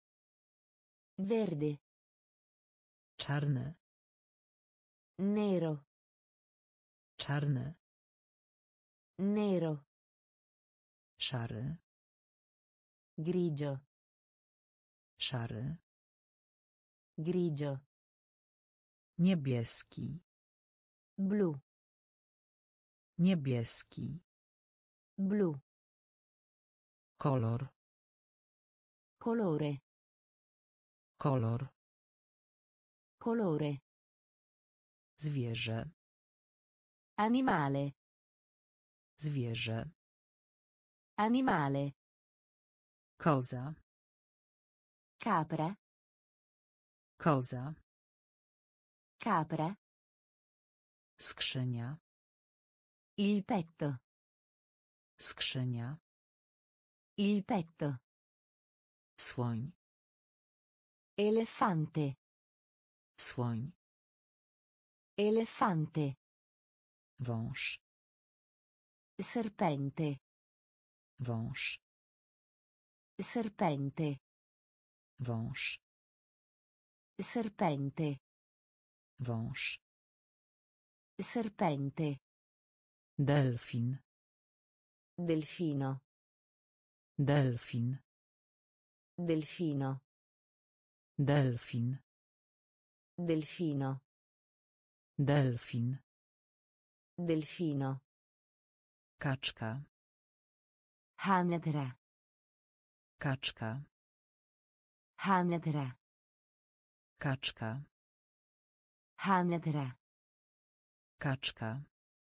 Verde. Czarny. Nero. Czarny. Nero. Szary. Grigio. Szary. Grigio. Niebieski. Blu. Niebieski. Blu. Kolor. Colore. Kolor. Colore. Zwierzę. Animale. Zwierzę. Animale. Koza. Capra. Koza. Capra. Skrzynia. Il petto. Skrzynia. Il petto. Słoń. Elefante. Słoń. Elefante. Wąż. Serpente. Wąż. Serpente. Wąż. Serpente. Wąż. Serpente. Delfin. Delfino. Delfin. Delfino. Delfin. Delfino. Delfin. Delfino. Kaczka. Hanedra. Kaczka. Hanedra. Kaczka. Hanedra. Kaczka.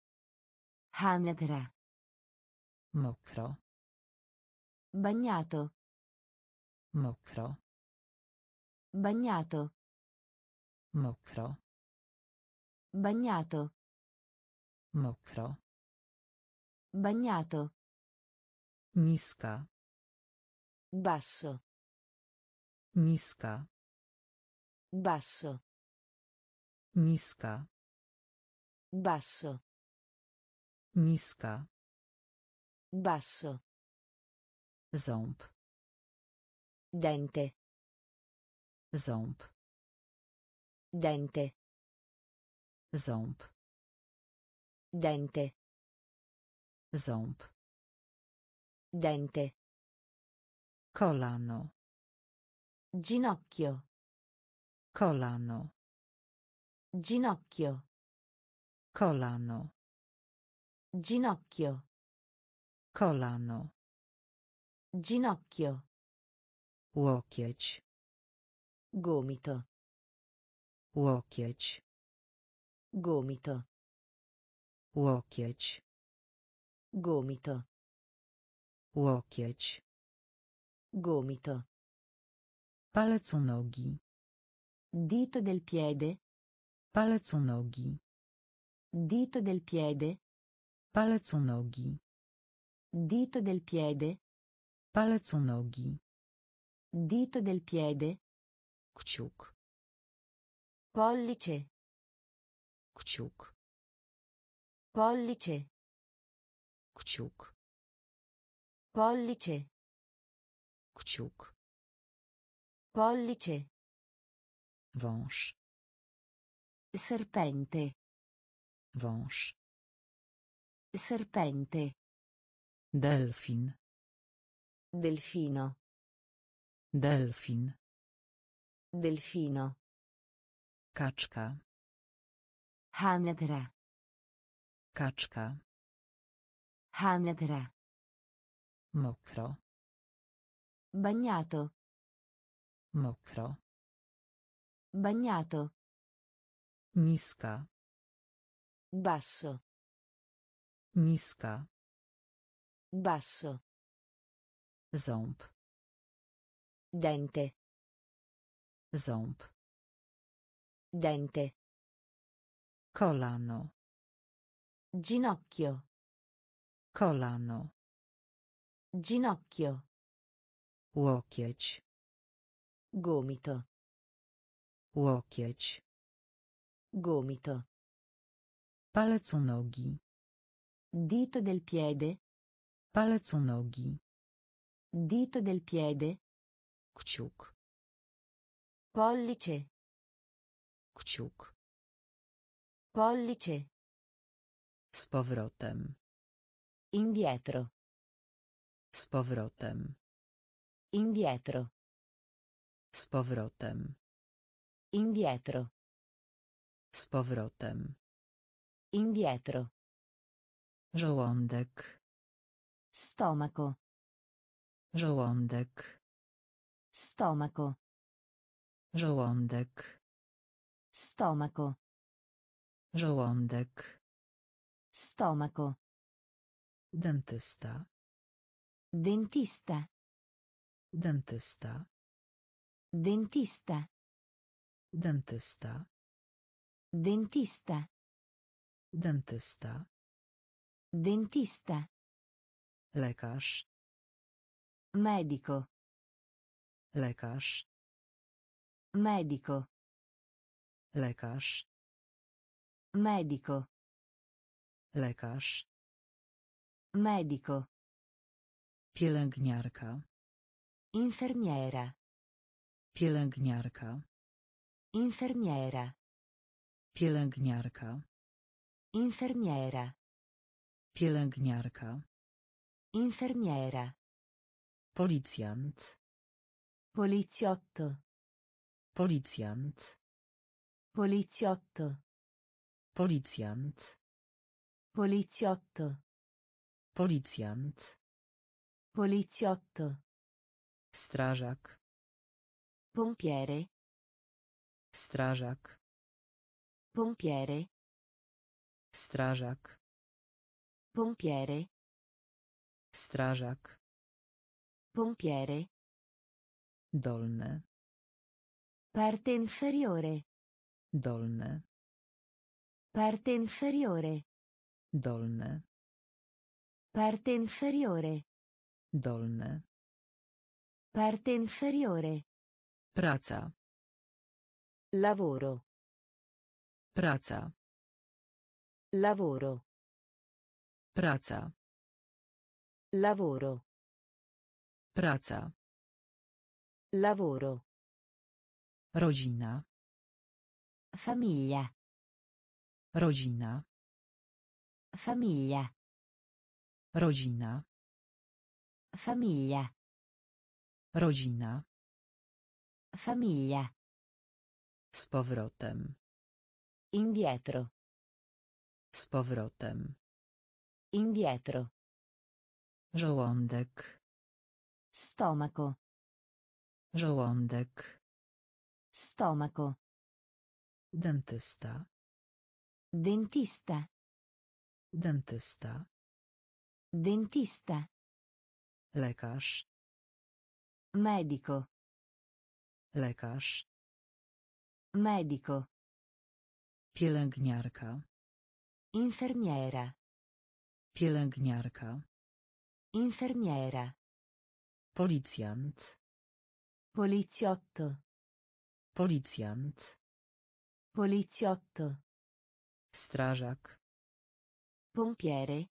Hanedra. Mokro. Bagnato. Mokro. Bagnato. Mokro. Bagnato. Mokro. Bagnato. Niska. Basso. Niska. Basso. Niska. Basso. Niska. Basso. Ząb. Dente. Ząb. Dente. Ząb. Dente. Ząb. Dente. Kolano. Ginocchio. Kolano. Ginocchio. Kolano. Ginocchio. Kolano. Ginocchio. Łokieć. Gomito. Łokieć. Gomito. Łokieć. Gomito. Łokieć. Gomito. Palec u nogi. Dito del piede. Palec u nogi. Dito del piede. Palec u nogi. Dito del piede. Palec u nogi. Dito del piede. Kciuk. Pollice. Kciuk. Pollice. Kciuk. Pollice. Kciuk. Pollice. Wąż. Serpente. Wąż. Serpente. Delfin. Delfino. Delfin. Delfino. Kaczka. Hanedra. Kaczka. Hanedra. Mokro. Bagnato. Mokro. Bagnato. Niska. Basso. Niska. Basso. Ząb. Dente. Ząb. Dente. Kolano. Ginocchio. Kolano. Ginocchio. Łokieć. Gomito. Łokieć. Gomito. Palec u nogi. Dito del piede. Palec u nogi. Dito del piede. Kciuk. Pollice. Kciuk. Pollice. Z powrotem. Indietro. Z powrotem. Indietro. Z powrotem. Indietro. Z powrotem. Indietro. Żołądek. Stomaco. Żołądek. Stomaco. Żołądek. Stomaco. Żołądek. Stomaco. Dentysta. Dentista. Dentysta. Dentista. Dentysta. Dentista. Dentysta. Dentista. Lekarz. Medico. Lekarz. Medico. Lekarz. Medico. Lekarz. Medico. Pielęgniarka. Infermiera. Pielęgniarka. Infermiera. Pielęgniarka. Infermiera. Pielęgniarka. Infermiera. Policjant. Poliziotto. Policjant. Poliziotto. Policjant. Poliziotto. Policjant. Poliziotto. Strażak. Pompiere. Strażak. Pompiere. Strażak. Pompiere. Strażak. Pompiere. Dolny. Parte inferiore. Dolny. Parte inferiore. Dolny. Parte inferiore. Dolny. Parte inferiore. Praca. Lavoro. Praca. Lavoro. Praca. Lavoro. Praca. Lavoro. Rodzina. Famiglia. Rodzina. Famiglia. Rodzina. Famiglia. Rodzina. Famiglia. Z powrotem. Indietro. Z powrotem. Indietro. Żołądek. Stomaco. Żołądek. Stomaco. Dentysta. Dentista. Dentysta. Dentista. Lekarz. Medico. Lekarz. Medico. Pielęgniarka. Infermiera. Pielęgniarka. Infermiera. Policjant. Poliziotto. Policjant. Poliziotto. Strażak. Pompiere.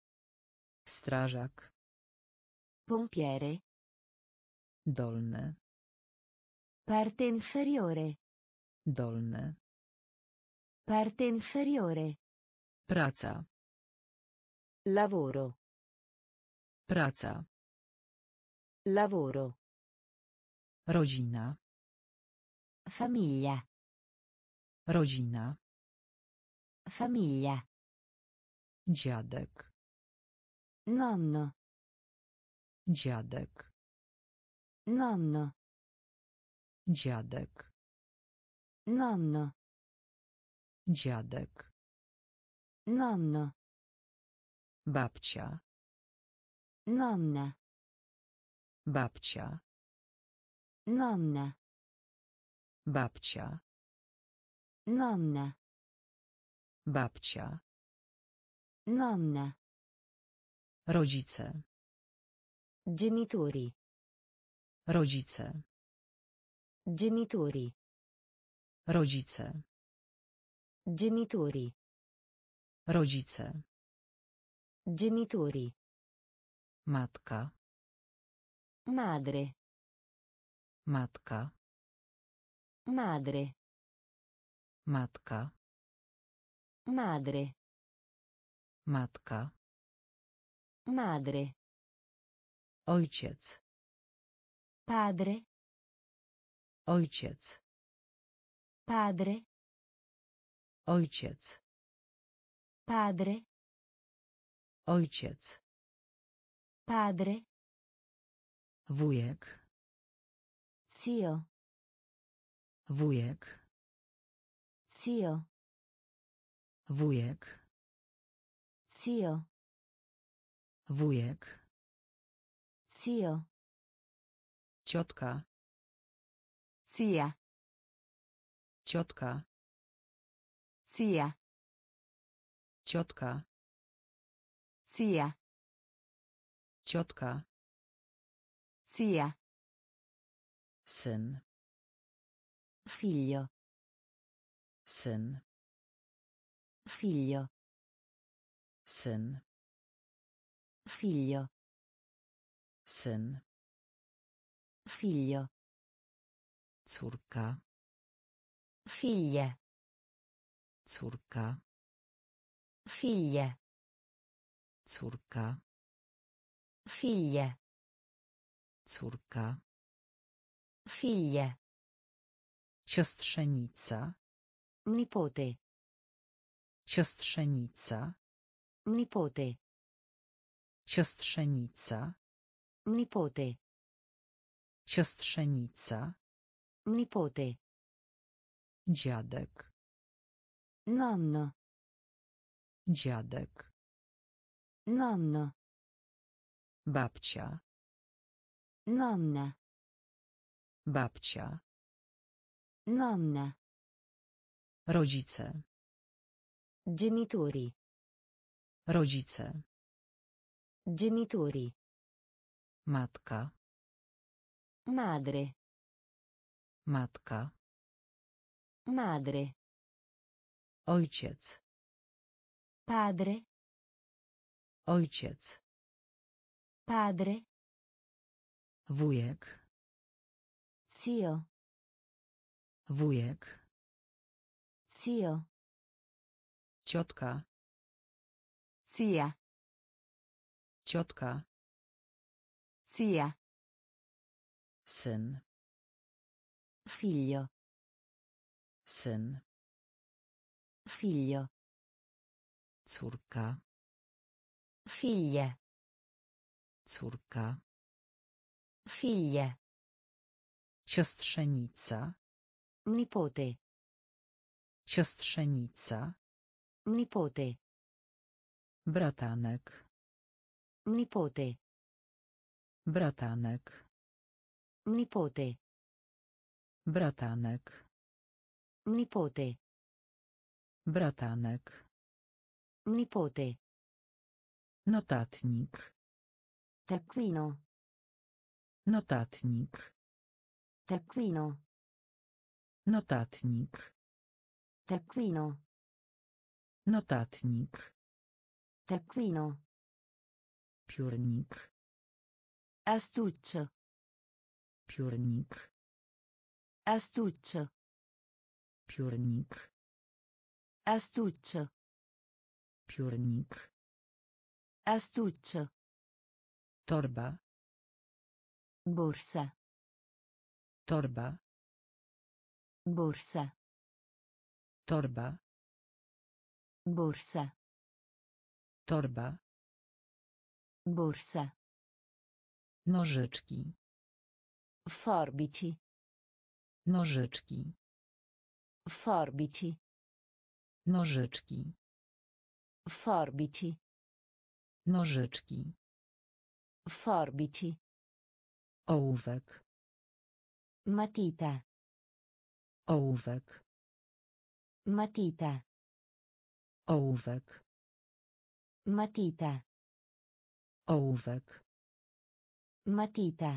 Strażak. Pompiere. Dolny. Parte inferiore. Dolny. Parte inferiore. Praca. Lavoro. Praca. Lavoro. Rodzina. Famiglia. Rodzina. Famiglia. Dziadek. Nonno. Dziadek. Nonno. Dziadek. Nonno. Dziadek. Nonno. Babcia. Nonna. Babcia. Nonna. Babcia. Nonna. Babcia. Nonna. Rodzice. Genitori. Rodzice. Genitori. Rodzice. Genitori. Rodzice. Genitori. Matka. Madre. Matka. Madre. Matka. Madre. Matka. Madre. Ojciec. Padre. Ojciec. Padre. Ojciec. Padre. Ojciec. Padre. Wujek. Zio. Wujek. Zio. Wujek. Zio. Wujek. Zio. Ciotka. Zia. Ciotka. Zia. Ciotka. Zia. Ciotka. Zia. Syn. Figlio. Syn. Figlio. Syn. Figlio. Syn. Figlio. Córka. Figlie. Córka. Figlie. Córka. Figlie. Córka. Figlie. Siostrzenica. Nipote. Siostrzenica. Nipote. Siostrzenica. Nipote. Siostrzenica. Nipote. Dziadek. Nonno. Dziadek. Nonno. Babcia. Nonna. Babcia. Nonna. Rodzice. Genitori. Rodzice. Genitori. Matka. Madre. Matka. Madre. Ojciec. Padre. Ojciec. Padre. Wujek. Zio. Wujek. Zio. Ciotka. Zia. Ciotka. Zia. Syn. Figlio. Syn. Figlio. Córka. Figlie. Córka. Figlie. Siostrzenica. Nipote. Siostrzenica. Nipote. Bratanek. Nipote. Bratanek. Nipote. Bratanek. Nipote. Bratanek. Nipote. Notatnik. Taccuino. Notatnik. Taccuino. Notatnik. Taccuino. Notatnik. Taccuino. Piórnik. Astuccio. Piórnik. Astuccio. Piórnik. Astuccio. Piórnik. Astuccio. Torba. Borsa. Torba. Borsa. Torba. Borsa. Torba. Borsa. Nożyczki. Forbici. Nożyczki. Forbici. Nożyczki. Forbici. Nożyczki. Forbici. Ołówek. Matita. Ołówek. Matita. Ołówek. Matita. Ołówek. Matita.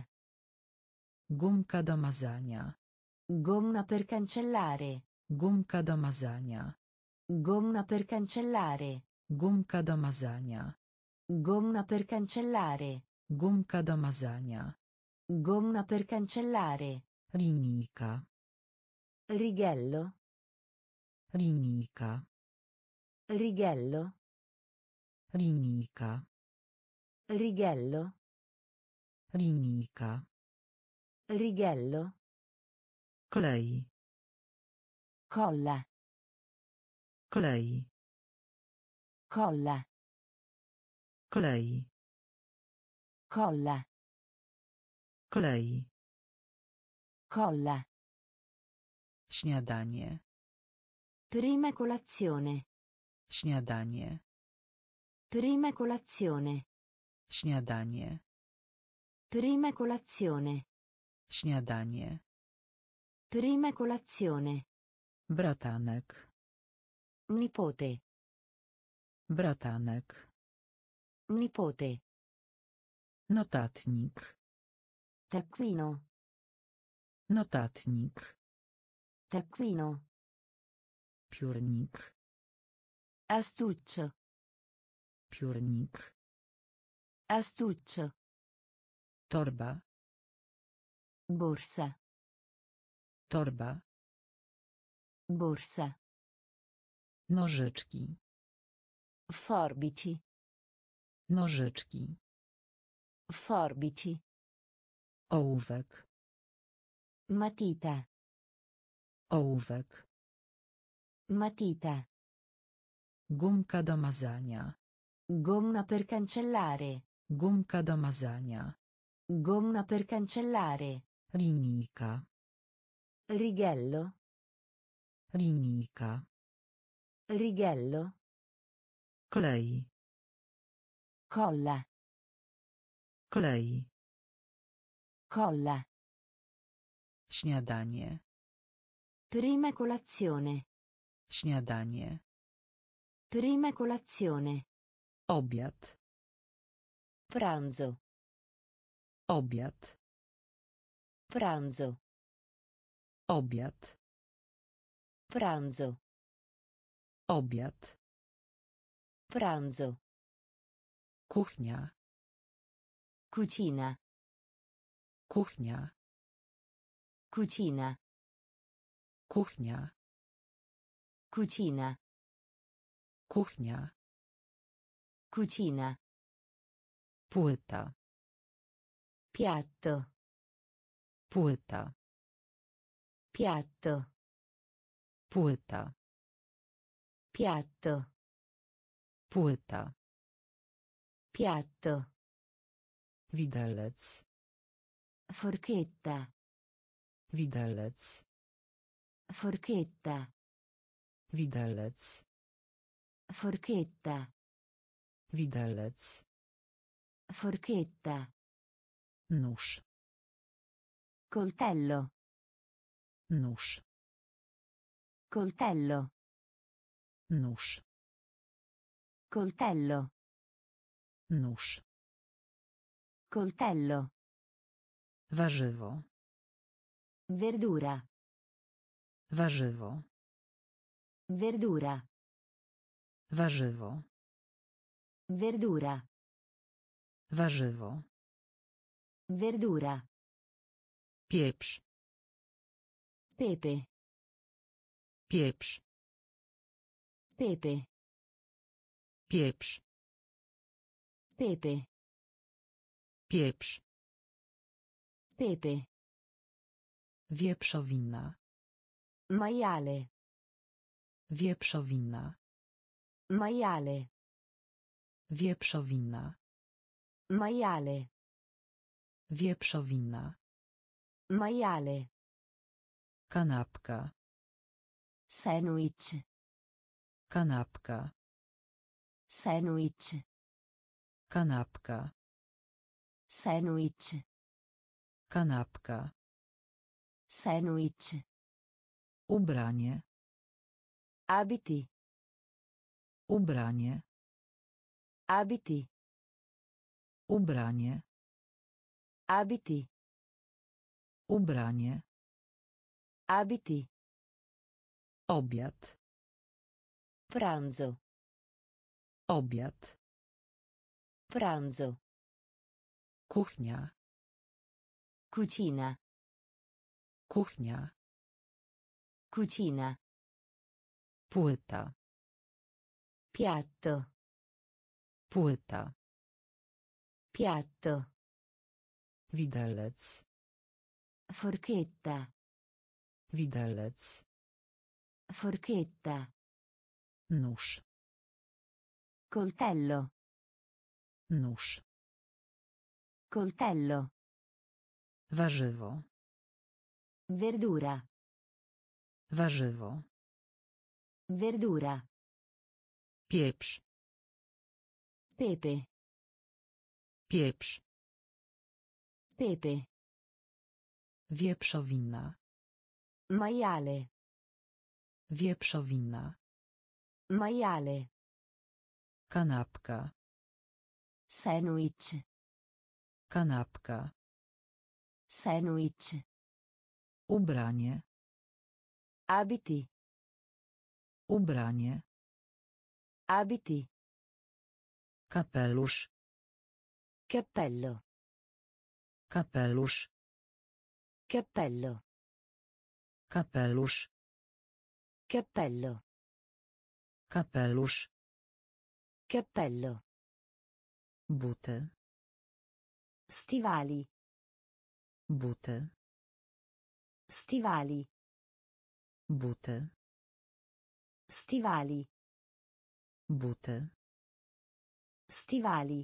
Gumka do mazania. Gomma per cancellare. Gumka do mazania. Gomma per cancellare. Gumka do mazania. Gomma per cancellare. Gumka do mazania. Gomma per cancellare. Linijka. Righello. Linijka. Righello. Linijka. Righello. Linijka. Righello. Klej. Colla. Klej. Colla. Klej. Colla. Klej. Colla. Śniadanie. Prima colazione. Śniadanie. Prima colazione. Śniadanie. Prima colazione. Śniadanie. Prima colazione. Bratanek. Nipote. Bratanek. Piórnik. Astuccio. Torba. Borsa. Torba. Borsa. Nożyczki. Forbici. Nożyczki. Forbici. Ołówek. Matita. Ołówek. Matita. Gumka do mazania. Gomma per cancellare. Gumka do mazania. Gomma per cancellare. Linijka. Righello. Linijka. Righello. Klej. Colla. Klej. Colla. Śniadanie. Prima colazione. Śniadanie. Prima colazione. Obiad. Pranzo. Obiad. Pranzo. Obiad. Pranzo. Obiad. Pranzo. Kuchnia. Cucina. Kuchnia. Cucina. Kuchnia. Cucina. Kuchnia. Cucina. Płyta. Piatto. Płyta. Piatto. Płyta. Piatto. Płyta. Piatto. Widelec. Forchetta. Widelec. Forchetta. Widelec. Forchetta. Widelec. Forchetta. Nóż. Coltello. Nóż. Coltello. Nóż. Coltello. Nóż. Coltello. Warzywo. Verdura. Warzywo. Verdura. Warzywo. Verdura. Warzywo. Verdura. Pieprz. Pepe. Pieprz. Pepe. Pieprz. Pepe. Pieprz. Pepe. Wieprzowina. Maiale. Wieprzowina. Maiale. Wieprzowina. Maiale. Wieprzowina. Maiale. Kanapka. Sandwich. Kanapka. Sandwich. Kanapka. Sandwich. Kanapka. Sandwich. Ubranie. Abiti. Ubranie. Abiti. Ubranie. Abiti. Ubranie. Abiti. Obiad. Pranzo. Obiad. Pranzo. Kuchnia. Cucina. Kuchnia. Cucina. Płyta. Piatto. Płyta. Piatto. Widelec. Forchetta. Widelec. Forchetta. Nóż. Coltello. Nóż. Coltello. Warzywo. Verdura. Warzywo. Verdura. Pieprz. Pepe. Pieprz. Pepe. Wieprzowina. Maiale. Wieprzowina. Maiale. Kanapka. Sandwich. Kanapka. Sandwich. Ubranie. Abiti. Ubranie. Abiti. Kapelusz. Cappello. Kapelusz. Cappello. Kapelusz. Cappello. Kapelusz. Cappello. Buty. Stivali. Buty. Stivali. Buty. Stivali. Buty. Stivali.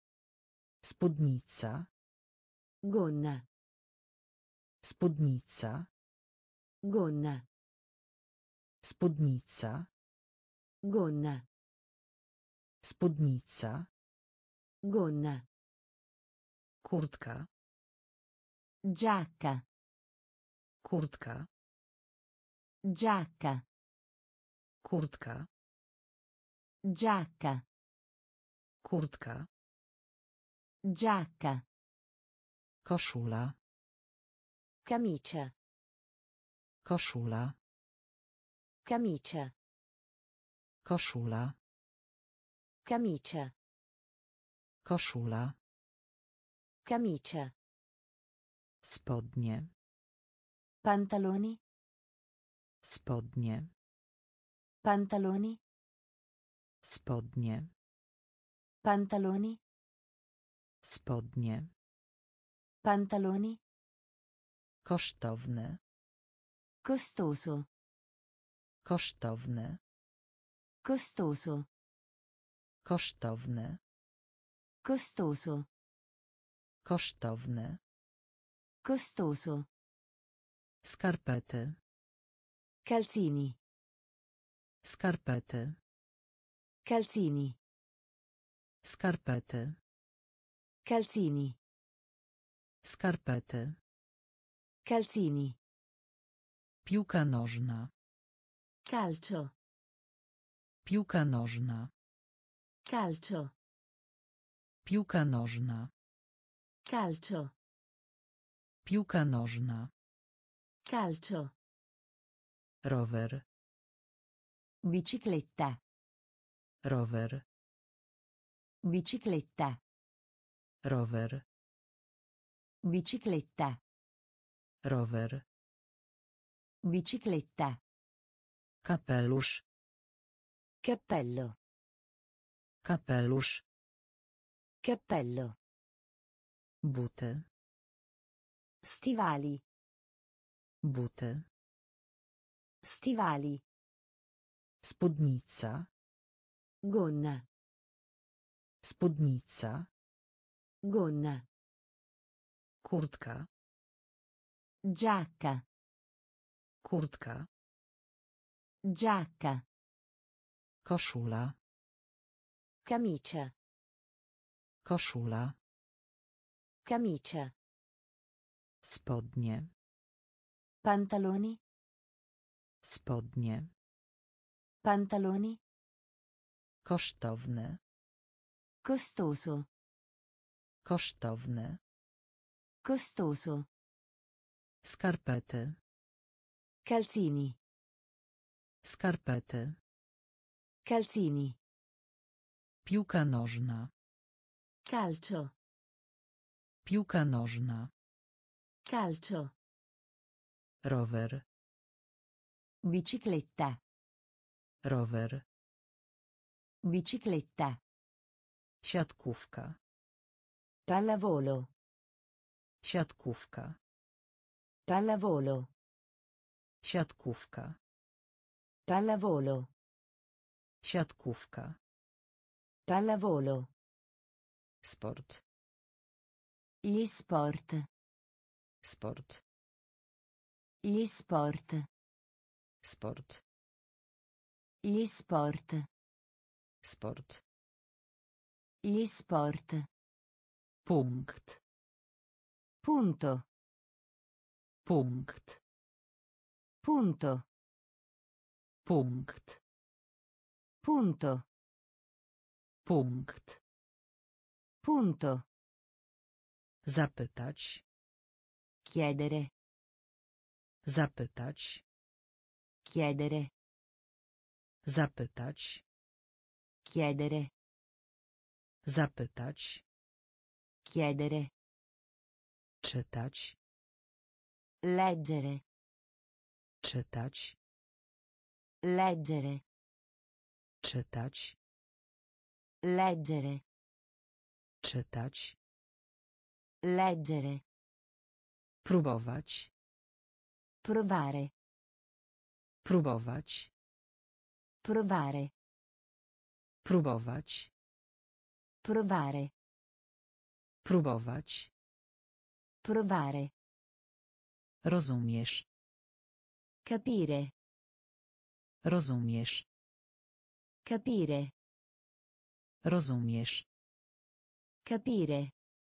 Spódnica. Gonna. Spódnica. Gonna. Spódnica. Gonna. Spódnica. Gonna. Kurtka. Giacca. Kurtka. Giacca. Kurtka. Giacca. Kurtka. Giacca. Koszula. Camicia. Koszula. Camicia. Koszula. Camicia. Koszula. Camicia. Spodnie. Pantaloni. Spodnie. Pantaloni. Spodnie. Pantaloni. Spodnie. Pantaloni. Kosztowne. Costoso. Kosztowne. Costoso. Kosztowne. Costoso. Kosztowne. Costoso. Skarpety. Calzini. Skarpety. Calzini. Skarpety. Calzini. Skarpety. Calzini. Piłka nożna. Calcio. Piłka nożna. Calcio. Piłka nożna. Calcio. Piłka nożna. Calcio. Rower. Bicicletta. Rower. Bicicletta. Rower. Bicicletta. Rower. Bicicletta. Kapelusz. Cappello. Kapelusz. Cappello. Buty. Stivali. Buty. Stivali. Spódnica. Gonna. Spódnica. Gonna. Kurtka. Giacca. Kurtka. Giacca. Koszula. Camicia. Koszula. Camicia. Spodnie. Pantaloni. Spodnie. Pantaloni. Kosztowne. Costoso. Kosztowne. Costoso. Skarpety. Calzini. Skarpety. Calzini. Piłka nożna. Calcio. Piłka nożna. Calcio. Rower. Bicicletta. Rower. Bicicletta. Siatkówka. Pallavolo. Siatkówka. Pallavolo. Siatkówka. Pallavolo. Siatkówka. Pallavolo. Sport. Gli sport. Sport. Gli sport. Sport. Gli sport. Sport. Gli sport. Punkt. Punto. Punkt. Punto. Punkt. Punto. Punkt. Punto. Zapytać. Chiedere. Zapytać. Chiedere. Zapytać. Chiedere. Zapytać. Chiedere. Czytać. Leggere. Czytać. Leggere. Czytać. Leggere. Czytać. Leggere. Próbować. Provare. Próbować. Provare. Próbować. Provare. Próbować. Provare. Rozumiesz. Capire. Rozumiesz. Capire. Rozumiesz. Capire.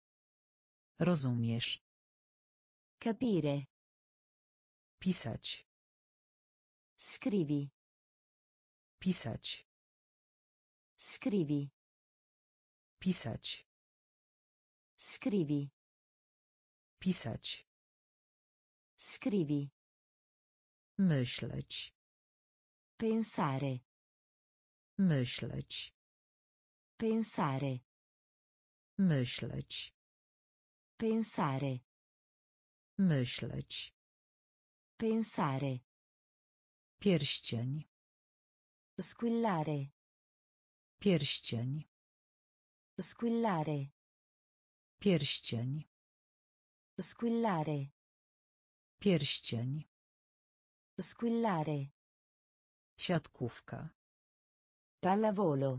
Rozumiesz. Capire. Pisać. Scrivi. Pisać. Scrivi. Pisać. Scrivi. Pisać. Scrivi. Myśleć. Pensare. Myśleć. Pensare. Myśleć. Pensare. Myśleć. Pensare. Pierścień. Squillare. Pierścień. Squillare. Pierścień. Squillare. Pierścień. Squillare. Siatkówka. Pallavolo.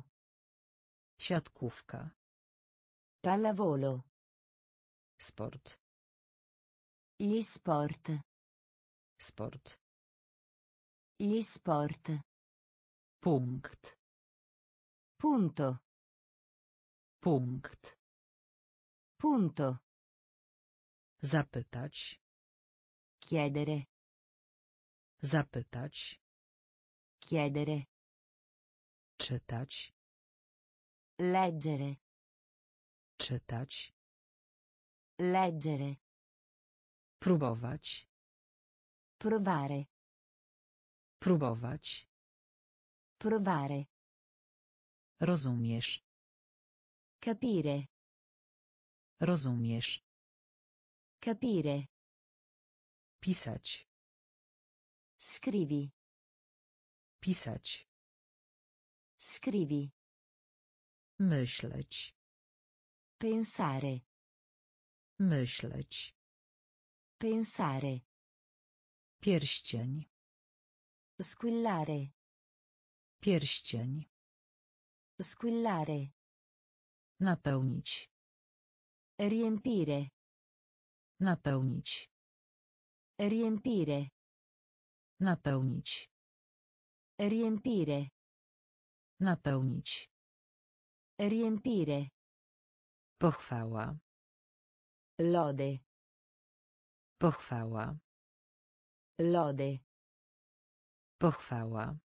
Siatkówka. Pallavolo. Sport. Gli sport. Sport. Gli sport. Punkt. Punto. Punkt. Punto. Zapytać. Chiedere. Zapytać. Chiedere. Czytać. Leggere. Czytać. Leggere. Próbować. Provare. Próbować. Provare. Rozumiesz. Capire. Rozumiesz. Capire. Pisać. Scrivi. Pisać. Scrivi. Myśleć. Pensare. Myśleć. Pensare. Pierścień. Squillare. Pierścień. Squillare. Napełnić. Riempire. Napełnić. Riempire. Napełnić. Riempire. Napełnić. Riempire. Pochwała. Lode. Pochwała. Lode. Pochwała.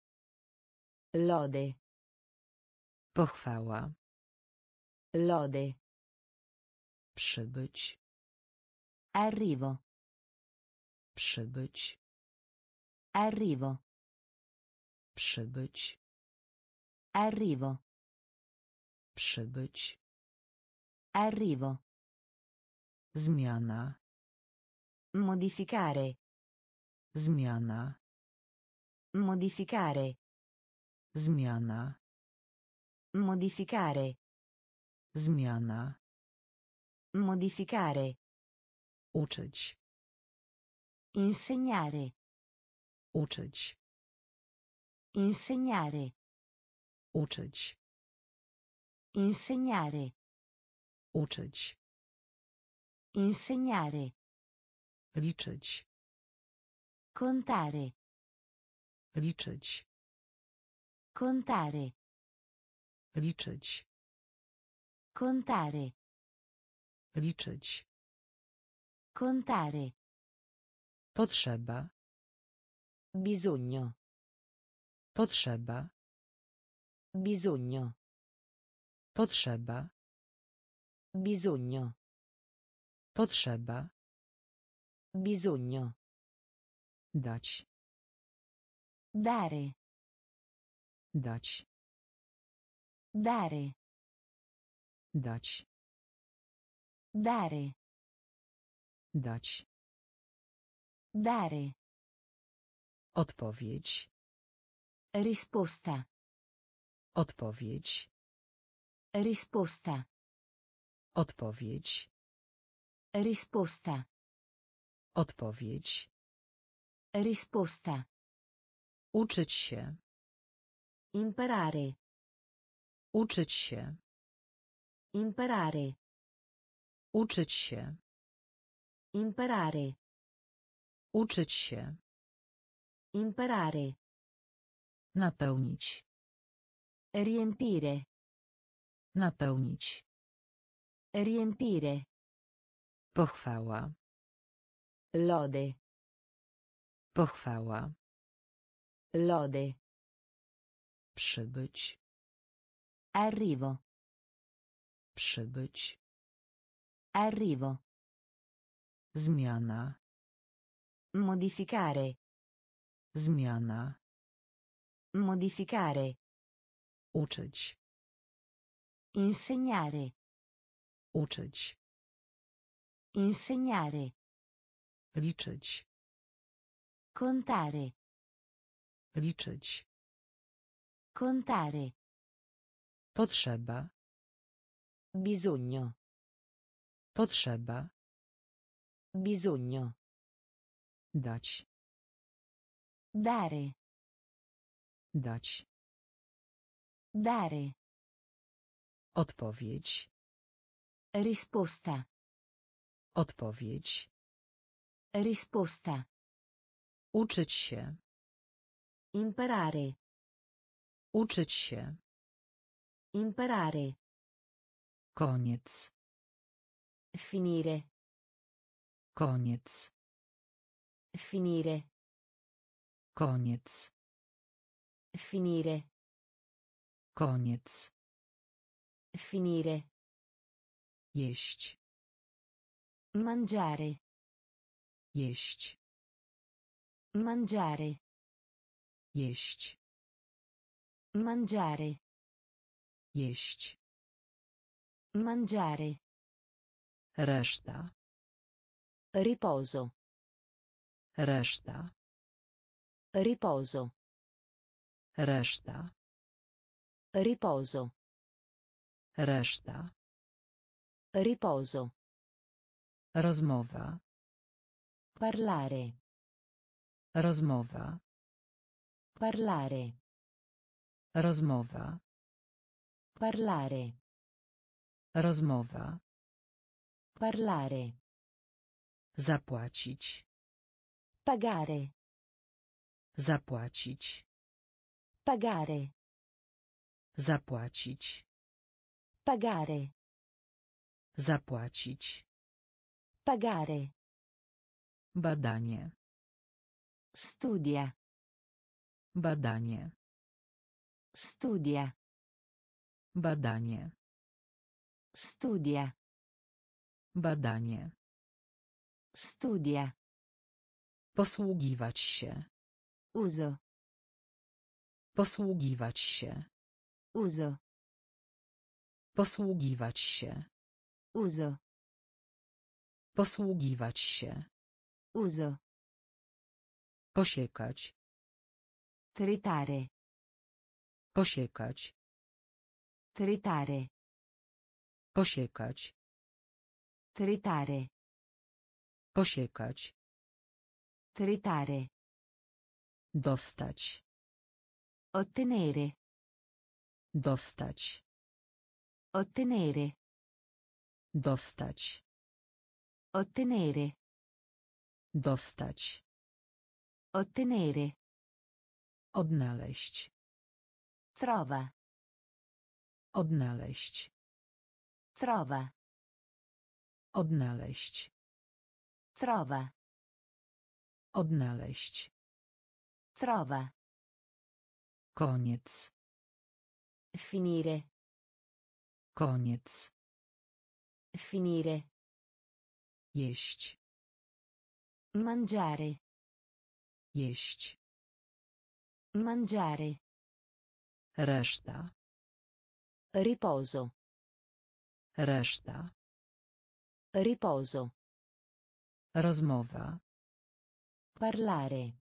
Lode. Pochwała. Lode. Przybyć. Arrivo. Przybyć. Arrivo. Przybyć. Arrivo. Przybyć. Arrivo. Zmiana. Modificare. Zmiana. Modificare. Zmiana. Modificare. Zmiana. Modificare. Uczyć. Insegnare. Uczyć. Insegnare. Uczyć. Insegnare. Uczyć. Insegnare. Liczyć. Contare. Liczyć. Contare. Liczyć. Contare. Liczyć. Contare. Potrzeba. Bisogno. Potrzeba. Bisogno. Potrzeba. Bisogno. Potrzeba. Bisogno. Dać. Dare. Dać. Dare. Dać. Dare. Dać. Dare. Odpowiedź. Risposta. Odpowiedź. Risposta. Odpowiedź. Risposta. Odpowiedź. Risposta. Uczyć się. Imparare. Uczyć się. Imparare. Uczyć się. Imparare. Uczyć się. Imparare. Napełnić. Riempire. Napełnić. Riempire. Pochwała. Lode. Pochwała. Lode. Przybyć. Arrivo. Przybyć. Arrivo. Zmiana. Modificare. Zmiana. Modificare. Uczyć. Insegnare. Uczyć. Insegnare. Liczyć. Contare. Liczyć. Contare. Potrzeba. Bisogno. Potrzeba. Bisogno. Dać. Dare. Dać. Dare. Odpowiedź. Risposta. Odpowiedź. Risposta. Uczyć się. Imparare. Uczyć się. Imparare. Koniec. Finire. Koniec. Finire. Koniec. Finire. Koniec. Finire. Jeść. Mangiare. Jeść. Mangiare. Jeść. Mangiare. Jeść. Mangiare. Reszta. Riposo. Reszta. Riposo. Reszta. Riposo. Reszta. Riposo. Rozmowa. Parlare. Rozmowa. Parlare. Rozmowa. Parlare. Rozmowa. Parlare. Zapłacić. Pagare. Zapłacić. Pagare. Zapłacić. Pagare. Zapłacić. Pagare. Badanie. Studia. Badanie. Studia. Badanie. Studia. Badanie. Studia. Posługiwać się. Uso. Posługiwać się. Uso. Posługiwać się. Uso. Posługiwać się. Uso. Posiekać. Tritare. Posiekać. Tritare. Posiekać. Tritare. Posiekać. Tritare. Dostać. Ottenere. Dostać. Ottenere. Dostać. Ottenere. Dostać. Ottenere. Odnaleźć. Trova. Odnaleźć. Trova. Odnaleźć. Trova. Odnaleźć. Trova. Koniec. Finire. Koniec. Finire. Jeść. Mangiare. Jeść. Mangiare. Reszta. Riposo. Reszta. Riposo. Rozmowa. Parlare.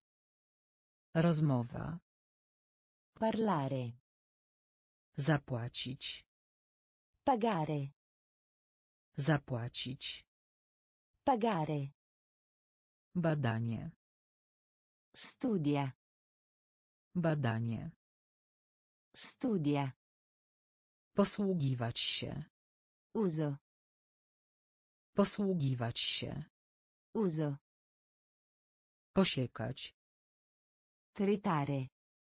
Rozmowa. Parlare. Zapłacić. Pagare. Zapłacić. Pagare. Badanie. Studia. Badanie. Studia. Posługiwać się. Uso. Posługiwać się. Uso. Posiekać. Tritare.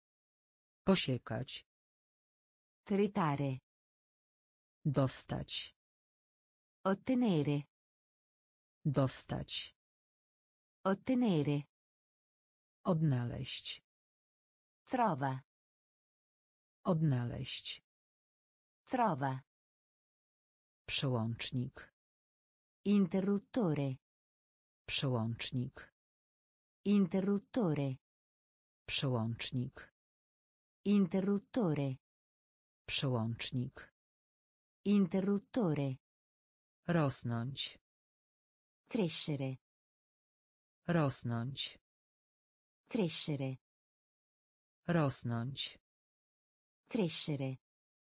Posiekać. Tritare. Dostać. Ottenere. Dostać. Ottenere. Odnaleźć. Trova. Odnaleźć. Trova. Przełącznik. Interruttore. Przełącznik. Interruttore. Przełącznik. Interruttore. Przełącznik. Interruttore. Rosnąć. Crescere. Rosnąć. Crescere. Rosnąć. Crescere.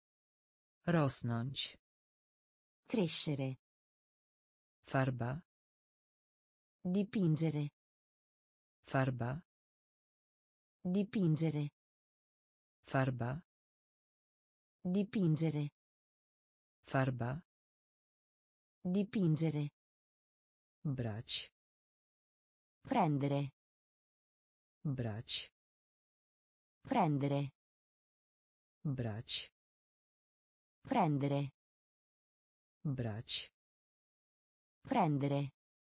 Rosnąć. Crescere. Farba. Dipingere. Farba. Dipingere. Farba. Dipingere. Farba. Dipingere. Brać. Prendere. Brać. Prendere. Brać. Prendere. Brać. Prendere.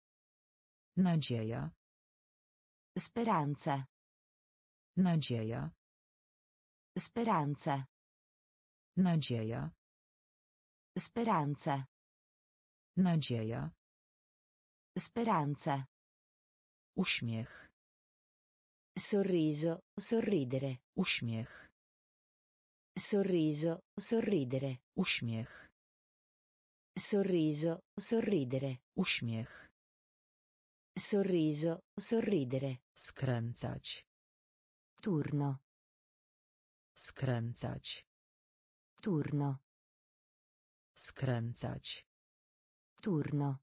Nadzieja. Speranza. Nadzieja. Speranza. Nadzieja. Speranza. Nadzieja. Speranza. Uśmiech. Sorriso. Sorridere. Uśmiech. Sorriso. Sorridere. Uśmiech. Sorriso. Sorridere. Uśmiech. Sorriso. Sorridere. Skręcać. Turno. Skręcać. Turno. Skręcać. Turno.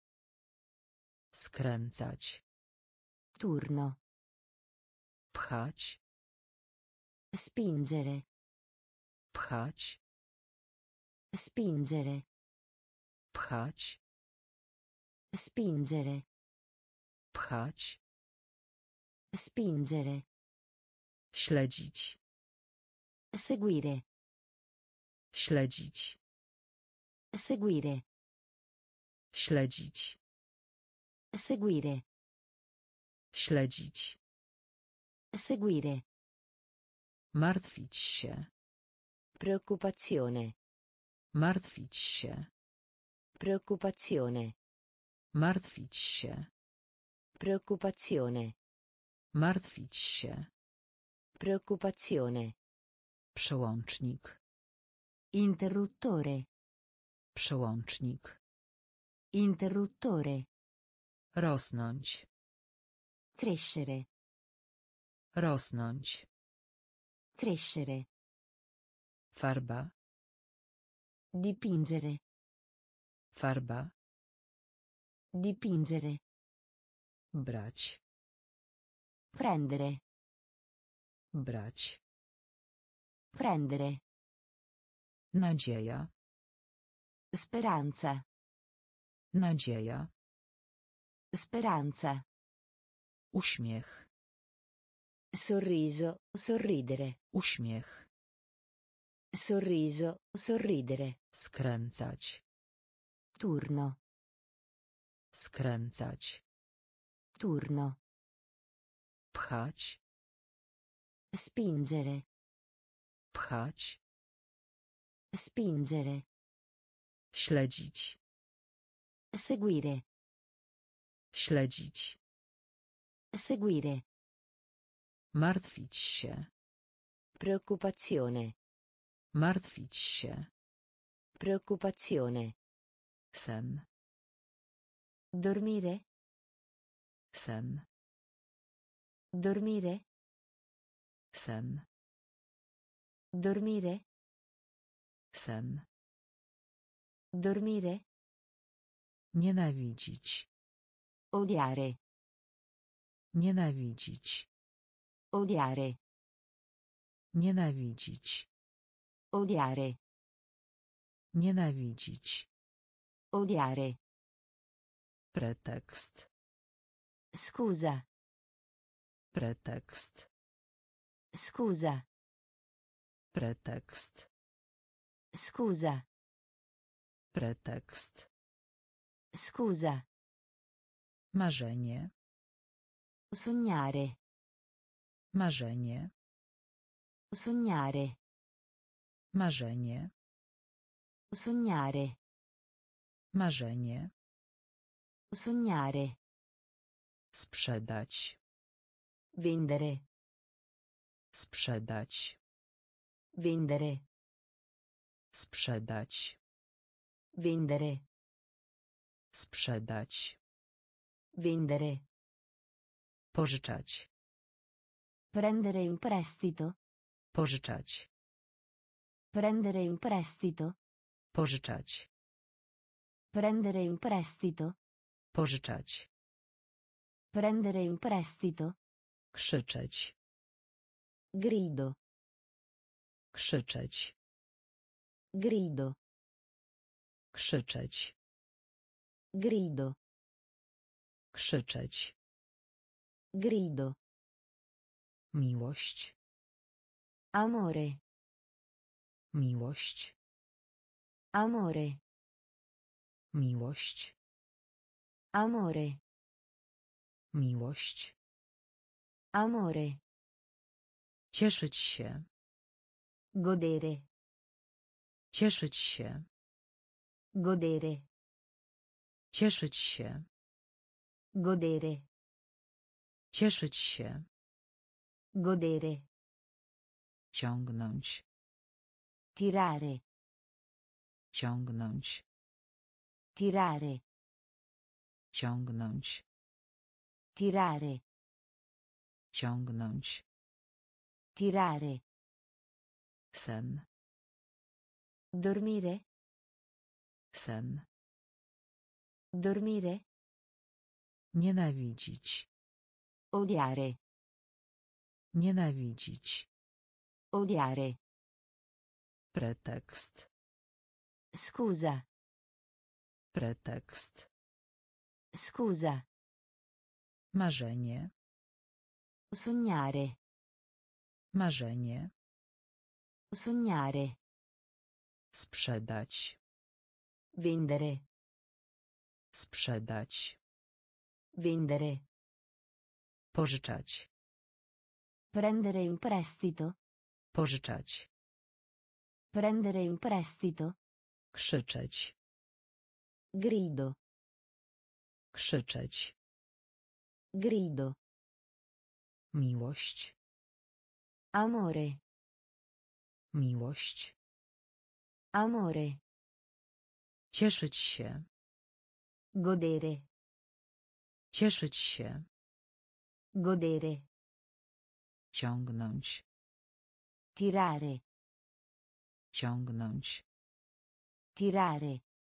Skręcać. Turno. Pchać. Spingere. Pchać. Spingere. Pchać. Spingere. Pchać. Spingere. Śledzić. Seguire. Śledzić. Seguire. Śledzić. Seguire. Śledzić. Seguire. Martwić się. Preoccupazione. Martwić się. Preoccupazione. Martwić się. Preoccupazione. Martwić się. Preoccupazione. Przełącznik. Interruttore. Przełącznik. Interruttore. Rosnąć. Crescere. Rosnąć. Crescere. Farba. Dipingere. Farba. Dipingere. Brać. Prendere. Brać. Prendere. Nadzieja. Speranza. Nadzieja. Speranza. Uśmiech. Sorriso. Sorridere. Uśmiech. Sorriso. Sorridere. Skręcać. Turno. Skręcać. Turno. Pchać. Spingere. Pchać. Spingere. Śledzić. Seguire. Śledzić. Seguire. Martwić się. Preoccupazione. Martwić się. Preoccupazione. Sen. Dormire. Sen. Dormire. Sen. Dormire. Sen. Dormire. Nienawidzić. Odiare. Nienawidzić. Odiare. Nienawidzić. Odiare. Nienawidzić. Odiare. Pretekst. Scusa. Pretekst. Scusa. Pretekst. Scusa. Pretekst. Scusa. Marzenie. Sognare. Marzenie. Sognare. Marzenie. Sognare. Marzenie. Sognare. Sprzedać. Vendere. Sprzedać. Vendere. Sprzedać. Vendere. Sprzedać. Vendere. Pożyczać. Prendere in prestito. Pożyczać. Prendere in prestito. Pożyczać. Prendere in prestito. Pożyczać. Prendere in prestito. Krzyczeć. Grido. Krzyczeć. Grido. Krzyczeć. Grido. Krzyczeć. Grido. Miłość. Amore. Miłość. Amore. Miłość. Amore. Miłość. Amore. Cieszyć się. Godere. Cieszyć się. Godere. Cieszyć się. Godere. Cieszyć się. Godere. Ciągnąć. Tirare. Ciągnąć. Tirare. Ciągnąć. Tirare. Ciągnąć. Tirare. Sen. Dormire. Sen. Dormire. Nienawidzić. Odiare. Nienawidzić. Odiare. Pretekst. Scusa. Pretekst. Scusa. Marzenie. Sognare. Marzenie. Sognare. Sprzedać. Vendere. Sprzedać. Vendere. Pożyczać. Prendere in prestito. Pożyczać. Prendere in prestito. Krzyczeć. Grido. Krzyczeć. Grido. Miłość. Amore. Miłość. Amore. Cieszyć się. Godere. Cieszyć się. Godere. Ciągnąć. Tirare. Ciągnąć. Tirare.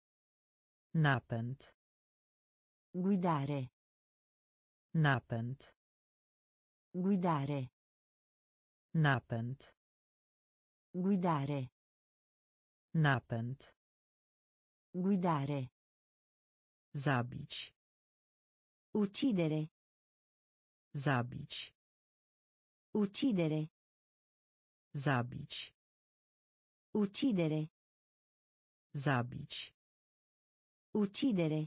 Napęd. Guidare. Napęd. Guidare. Napęd. Guidare. Napęd. Guidare. Zabić. Uccidere. Zabić. Uccidere. Zabić. Uccidere. Zabić. Uccidere.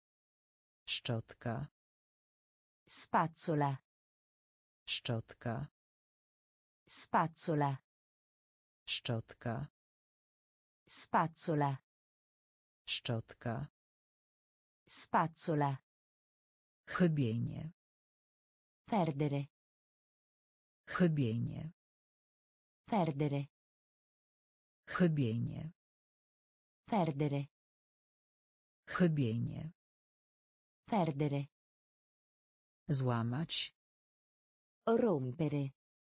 Szczotka. Spazzola. Szczotka. Spazzola. Szczotka. Spazzola. Szczotka. Spazzola. Chybienie. Perdere. Chybienie. Perdere. Chybienie. Perdere. Chybienie. Perdere. Złamać. Rompere.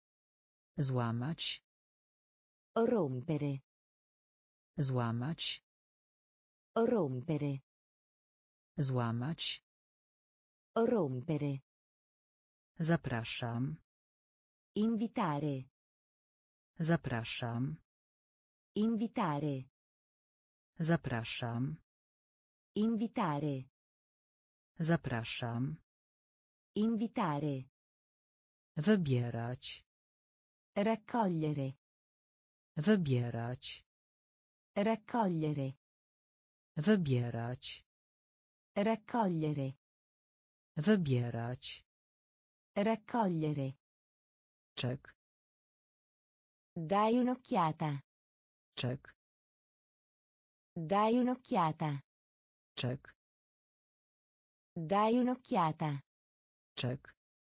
Złamać. Rompere. Złamać. Rompere. Złamać. Rompere. Zapraszam. Invitare. Zapraszam. Invitare. Zapraszam. Invitare. Zapraszam. Invitare. Wybierać. Raccogliere. Wybierać. Raccogliere. Wybierać. Raccogliere. Wybierać. Raccogliere. Czek. Dai un'occhiata. Czek. Dai un'occhiata. Czek. Dai un'occhiata. Czek.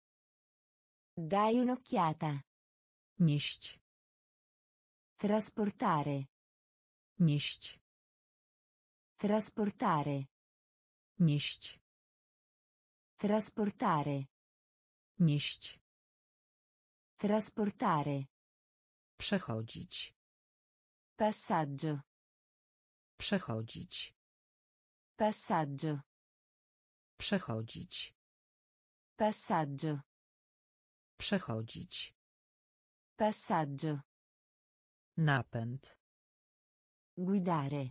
Dai un'occhiata. Nieść. Trasportare. Nieść. Trasportare. Nieść. Trasportare. Nieść. Trasportare. Przechodzić. Passaggio. Przechodzić. Passaggio. Przechodzić. Passaggio. Przechodzić. Passaggio. Napęd. Guidare.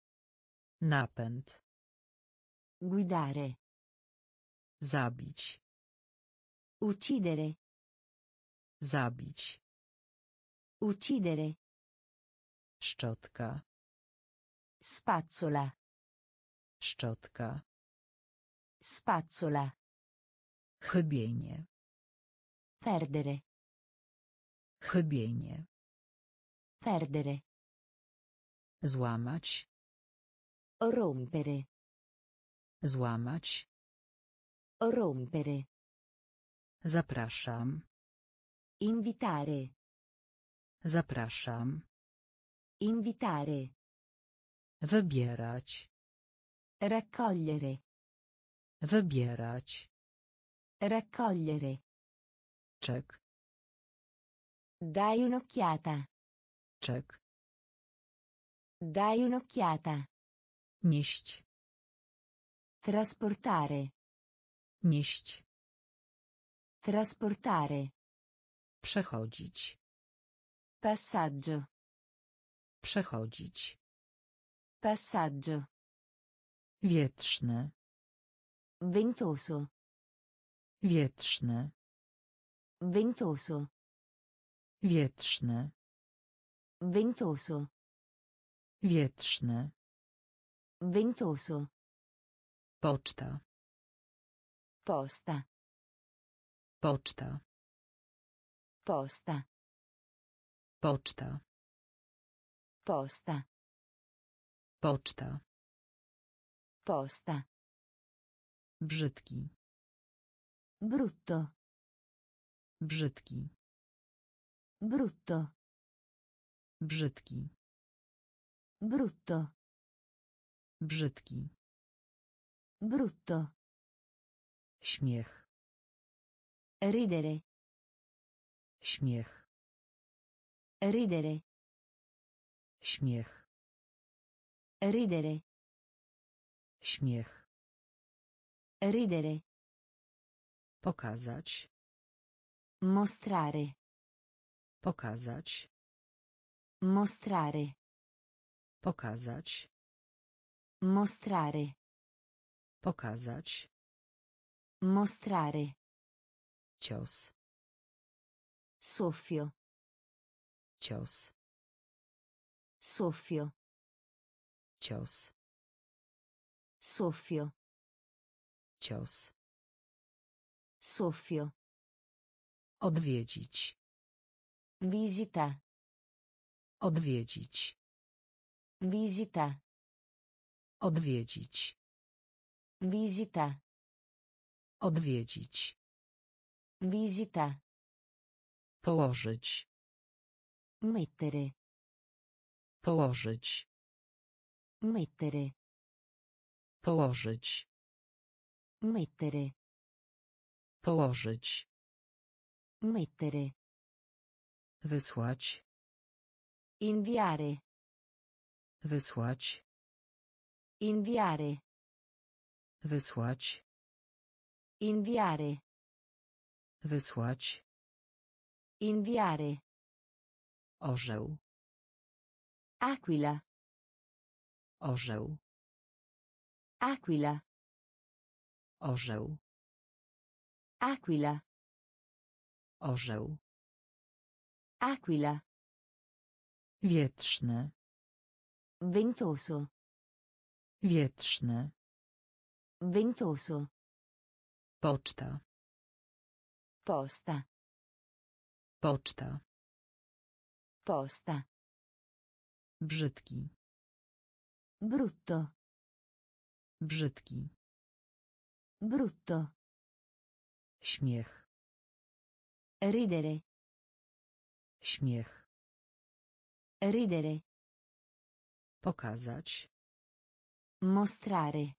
Napęd. Guidare. Zabić. Uccidere. Zabić. Uccidere. Szczotka. Spazzola. Szczotka. Spazzola. Chybienie. Perdere. Chybienie. Perdere. Złamać. Rompere. Złamać. Rompere. Zapraszam. Invitare. Zapraszam. Invitare. Wybierać. Raccogliere. Wybierać. Raccogliere. Czek. Dai un'occhiata. Czek. Dai un'occhiata. Nieść. Trasportare. Nieść. Trasportare. Przechodzić. Passaggio. Przechodzić. Passaggio. Wietrzny. Ventoso. Wietrzny. Ventoso. Wietrzny. Ventoso. Wietrzny. Ventoso. Poczta. Posta. Poczta. Posta. Poczta. Posta. Poczta. Posta. Brzydki. Brutto. Brzydki. Brutto. Brzydki. Brutto. Brzydki. Brutto. Śmiech. Ridere. Śmiech. Ridere. Śmiech. Ridere. Śmiech. Ridere. Pokazać. Mostrare. Pokazać. Mostrare. Pokazać. Mostrare. Pokazać. Mostrare. Cios. Soffio. Cios. Soffio. Cios. Soffio. Cios. Soffio. Odwiedzić. Visita. Odwiedzić. Visita. Odwiedzić. Visita. Odwiedzić. Visita. Położyć. Mettere. Położyć. Mettere. Położyć. Mettere. Położyć. Mettere. Wysłać. Inviare. Wysłać. Inviare. Wysłać. Inviare. Wysłać. Inviare. Orzeł. Aquila. Orzeł. Aquila. Orzeł. Aquila. Orzeł. Aquila. Wietrzny. Ventoso. Wietrzny. Ventoso. Poczta. Posta. Poczta. Posta. Brzydki. Brutto. Brzydki. Brutto. Śmiech. Ridere. Śmiech. Ridere. Pokazać. Mostrare.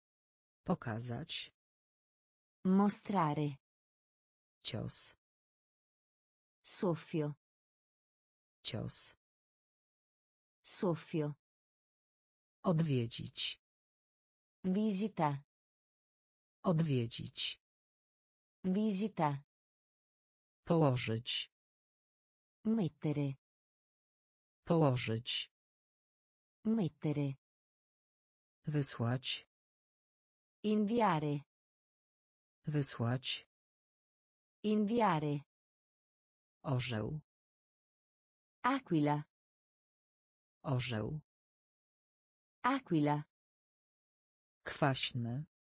Pokazać. Mostrare. Cios. Soffio. Cios. Soffio. Odwiedzić. Visita. Odwiedzić. Visita. Położyć. Mettere. Położyć. Mettere. Wysłać. Inviare. Wysłać. Inviare. Orzeł. Aquila. Orzeł. Aquila. Kwaśny.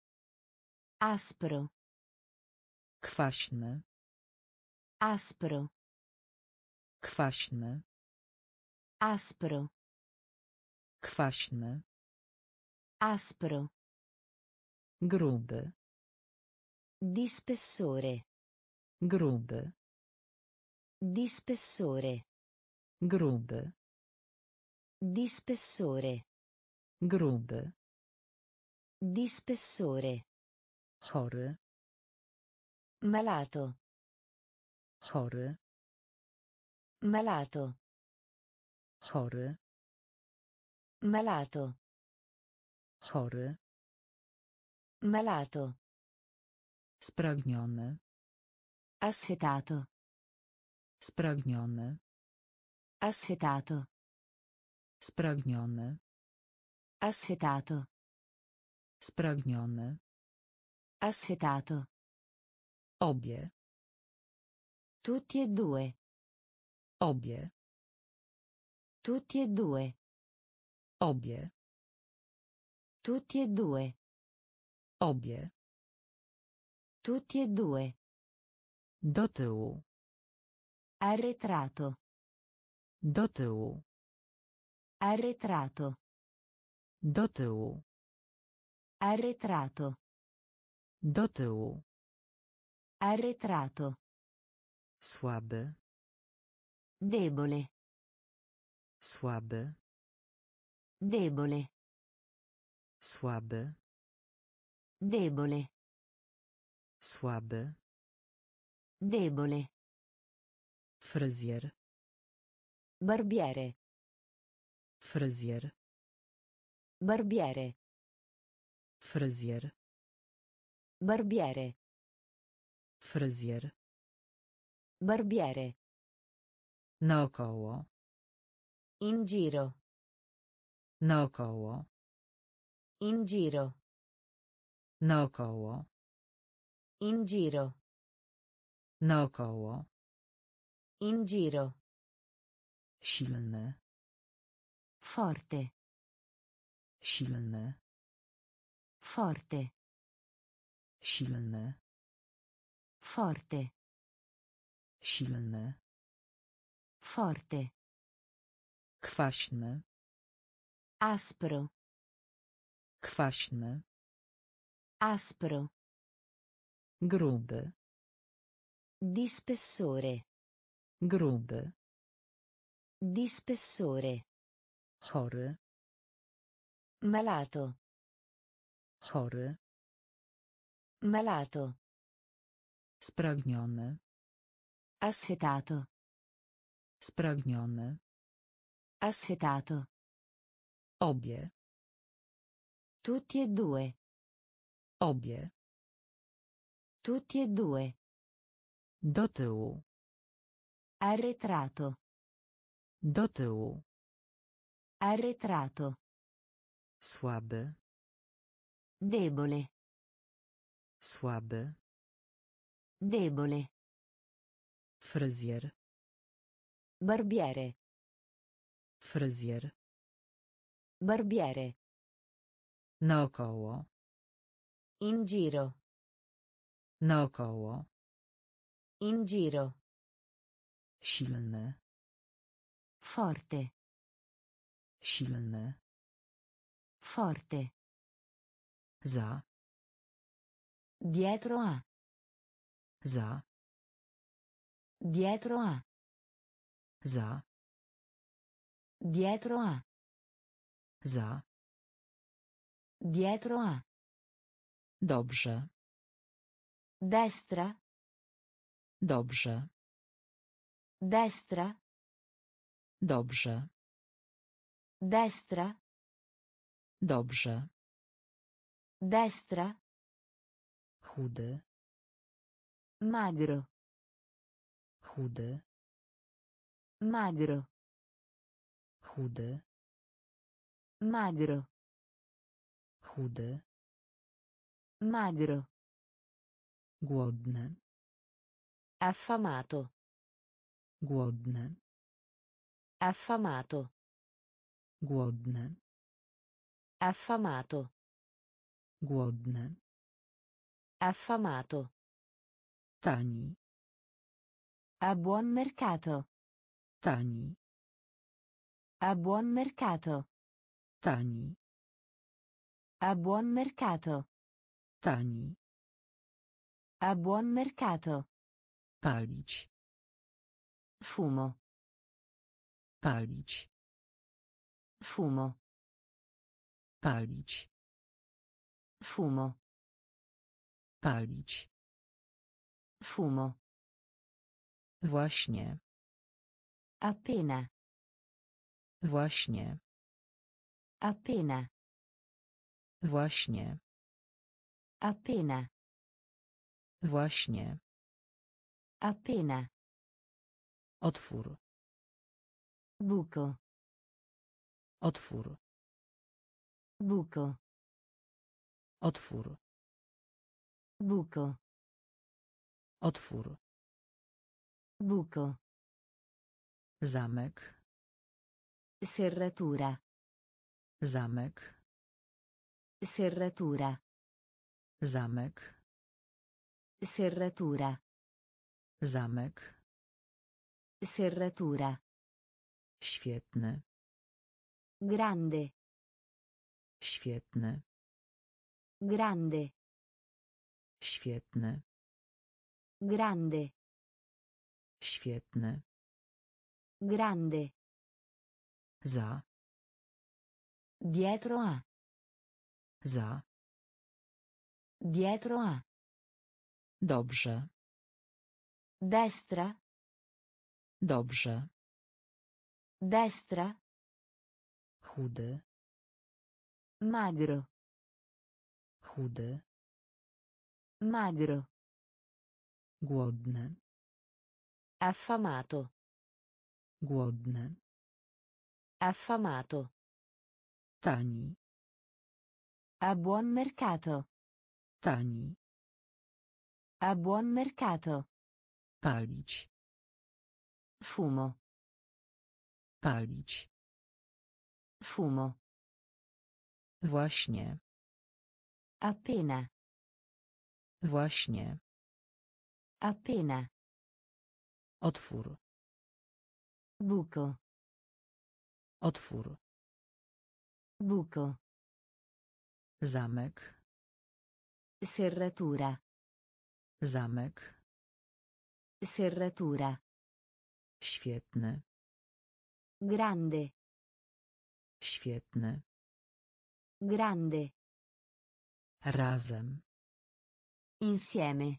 Aspro. Kwaśny. Aspro. Kwaśny. Aspro. Kwaśny. Aspro. Gruby. Di spessore. Gruby. Di spessore. Gruby. Di spessore. Gruby. Di spessore. Chory. Malato. Chory. Malato. Chory. Malato. Chory. Malato. Spragniony. Assetato. Spragniony. Assetato. Spragniony. Assetato. Spragniony. Assetato. Obie. Tutti e due. Obie. Tutti e due. Obie. Tutti e due. Obie. Tutti e due. Do tyłu. Arretrato. Do tyłu. Arretrato. Do tyłu. Arretrato. Do tyłu. Arretrato. Słaby. Debole. Słaby. Debole. Słaby. Debole. Słaby. Debole. Fryzjer. Barbiere. Fryzjer. Barbiere. Fryzjer. Barbiere. Fryzjer. Barbiere. Naokoło. In giro. Naokoło. In giro. Naokoło. In giro. Naokoło. In giro. Silny. Forte. Silny. Forte. Silny. Forte. Silny. Forte. Kwaśny. Aspro. Kwaśny. Aspro. Gruby. Di spessore. Gruby. Di spessore. Chory. Malato. Chory. Malato. Spragniony. Assetato. Spragniony. Assetato. Obie. Tutti e due. Obie. Tutti e due. Do tyłu. Arretrato. Do tyłu. Arretrato. Słaby. Debole. Słaby. Debole. Fryzjer. Barbiere. Fryzjer. Barbiere. Naokoło. In giro. Naokoło. In giro. Silny. Forte. Silny. Forte. Za. Dietro a. Za. Dietro a. Za. Dietro a. Za. Dietro a. Dobrze. Destra. Dobrze. Destra. Dobrze. Destra. Dobrze. Destra. Chudy. Magro. Chudy. Magro. Chudy. Magro. Chudy. Magro. Głodny. Affamato. Głodny. Affamato. Głodny. Affamato. Głodny. Affamato. Tani. A buon mercato. Tani. A buon mercato. Tani. A buon mercato. Tani. A buon mercato. Palić. Fumo. Palić. Fumo. Palić. Fumo. Palić. Fumo. Właśnie. Appena. Właśnie. Appena. Właśnie. Appena. Właśnie. Appena. Otwór. Buco. Otwór. Buco. Otwór. Buco. Otwór. Buco. Zamek. Serratura. Zamek. Serratura. Zamek. Serratura. Zamek. Serratura. Świetny. Grande. Świetny. Grande. Świetny. Grande. Świetny. Grande. Za. Dietro a. Za. Dietro a. Dobrze. Destra. Dobrze. Destra. Chudy. Magro. Chudy. Magro. Głodny. Affamato. Głodny. Affamato. Tani. A buon mercato. Tani. A buon mercato. Palić. Fumo. Palić. Fumo. Właśnie. Appena. Właśnie. Appena. Otwór. Buco. Otwór. Buco. Zamek. Serratura. Zamek. Serratura. Świetny. Grande. Świetny. Grande. Razem. Insieme.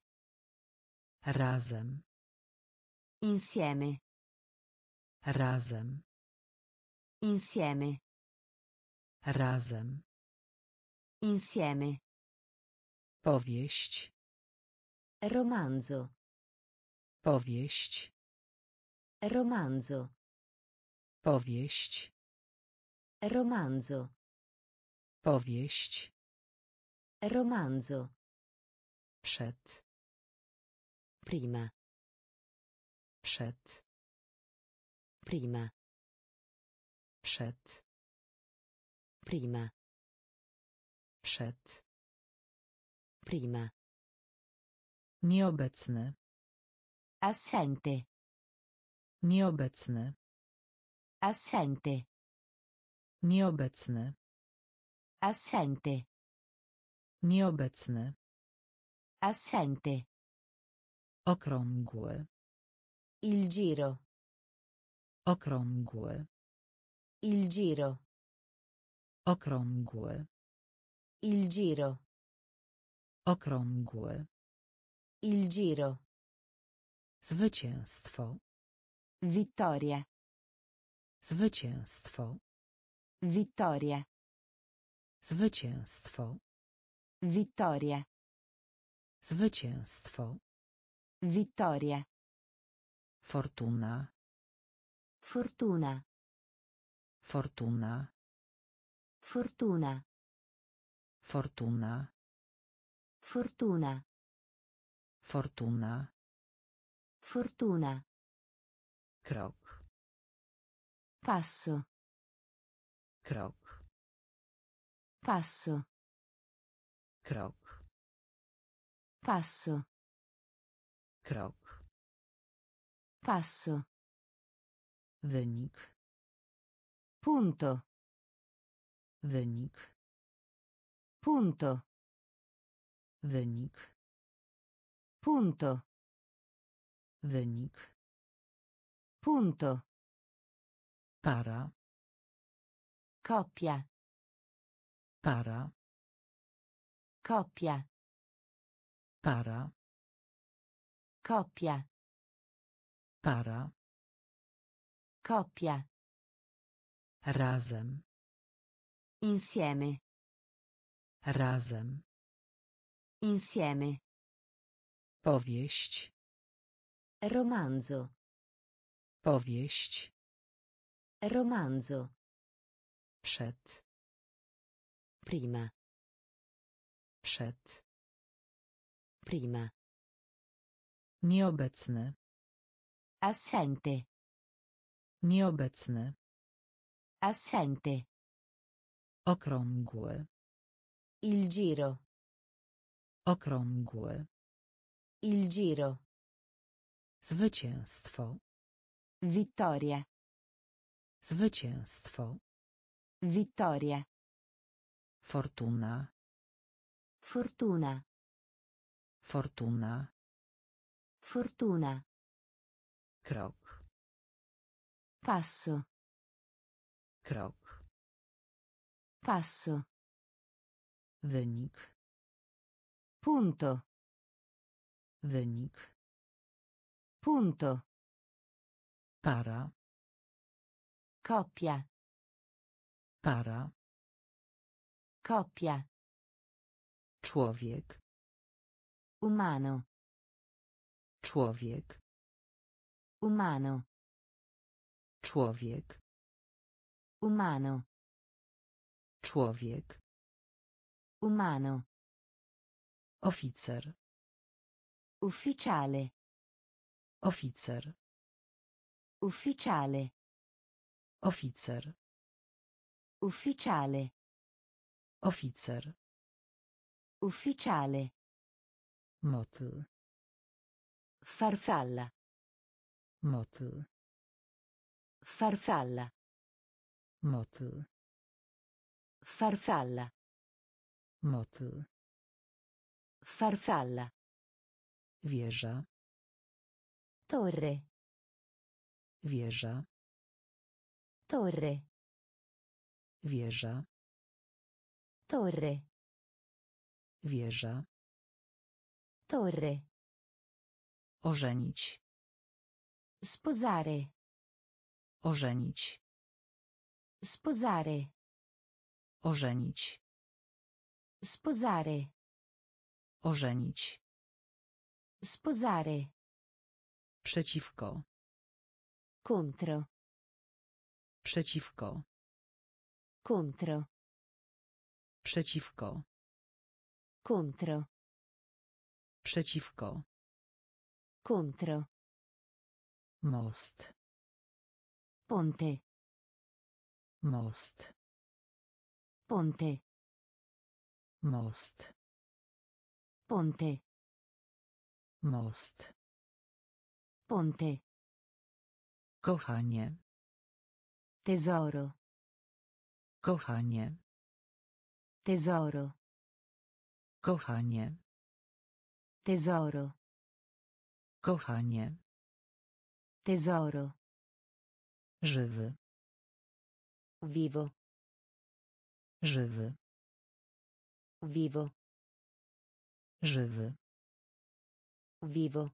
Razem. Insieme. Razem. Insieme. Razem. Insieme. Powieść. Romanzo. Powieść. Romanzo. Powieść. Romanzo. Powieść. Romanzo. Przed. Prima. Przed. Prima. Przed. Prima. Przed. Prima. Nieobecny. Assente. Nieobecny. Assente. Nieobecny. Assente. Nieobecny. Assente. Okrągły. Il giro. Okrągły. Il giro. Okrągły. Il giro. Okrągły. Il giro. Zwycięstwo. Vittoria. Zwycięstwo. Vittoria. Zwycięstwo. Vittoria. Zwycięstwo. Vittoria. Fortuna. Fortuna. Fortuna. Fortuna. Fortuna. Fortuna. Fortuna. Fortuna. Krok. Passo. Krok. Passo. Krok. Passo. Krok. Passo. Wynik. Punto. Wynik. Punto. Wynik. Punto. Wynik. Punto. Para. Coppia. Para. Coppia. Para. Coppia. Para. Coppia. Razem. Insieme. Razem. Insieme. Powieść. Romanzo. Powieść. Romanzo. Przed. Prima. Przed. Prima. Nieobecny. Assente. Nieobecny. Assente. Okrągły. Il giro. Okrągły. Il giro. Zwycięstwo. Vittoria. Zwycięstwo. Vittoria. Fortuna. Fortuna. Fortuna. Fortuna. Krok. Passo. Krok. Passo. Wynik. Punto. Wynik. Punto. Para. Coppia. Para. Coppia. Człowiek. Umano. Człowiek. Umano. Człowiek. Umano. Człowiek. Umano. Oficer. Ufficiale. Oficer. Ufficiale. Oficer. Ufficiale. Oficer. Ufficiale. Motyl. Farfalla. Motyl. Farfalla. Motyl. Farfalla. Motyl. Farfalla. Wieża. Torre. Wieża. Torre. Wieża. Torre. Wieża. Torre. Ożenić. Sposare. Ożenić. Sposare. Ożenić. Sposare. Ożenić. Sposare. Przeciwko. Contro. Przeciwko. Contro. Przeciwko. Contro. Przeciwko. Contro. Most. Ponte. Most. Ponte. Most. Ponte. Most. Ponte. Kochanie. Tesoro. Kochanie. Tesoro. Kochanie. Tesoro. Kochanie. Tesoro. Żywy. Vivo. Żywy. Vivo. Żywy. Vivo.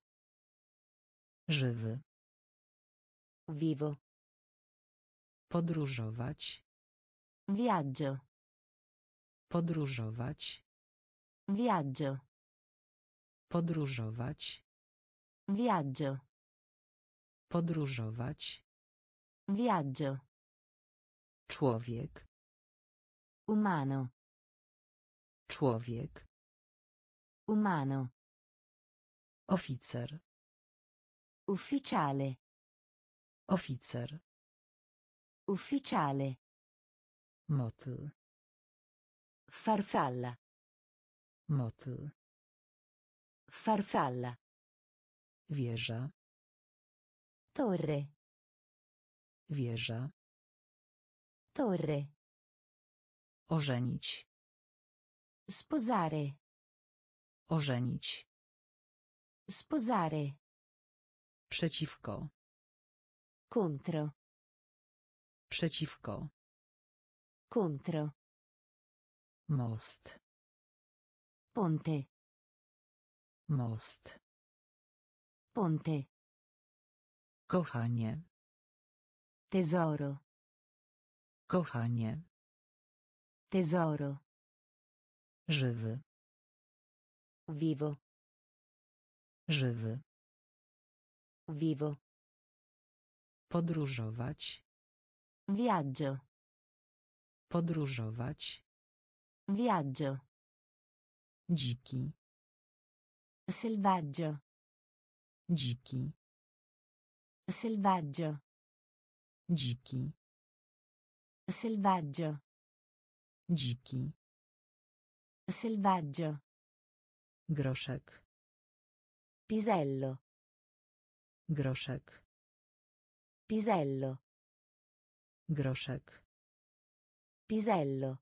Żywy. Vivo. Podróżować. Viaggio. Podróżować. Viaggio. Podróżować. Viaggio. Podróżować. Viaggio. Człowiek. Umano. Człowiek. Umano. Oficer. Ufficiale. Oficer. Ufficiale. Motyl. Farfalla. Motyl. Farfalla. Wieża. Torre. Wieża. Torre. Ożenić. Sposare. Ożenić. Sposare. Przeciwko. Contro. Przeciwko. Contro. Most. Ponte. Most. Ponte. Kochanie. Tesoro. Kochanie. Tesoro. Żywy. Vivo. Żywy. Vivo. Podróżować. Viaggio. Podróżować. Viaggio. Dziki. Selvaggio. Dziki. Selvaggio. Dziki. Selvaggio. Dziki. Selvaggio. Groszek. Pisello. Groszek. Pisello. Groszek. Pisello.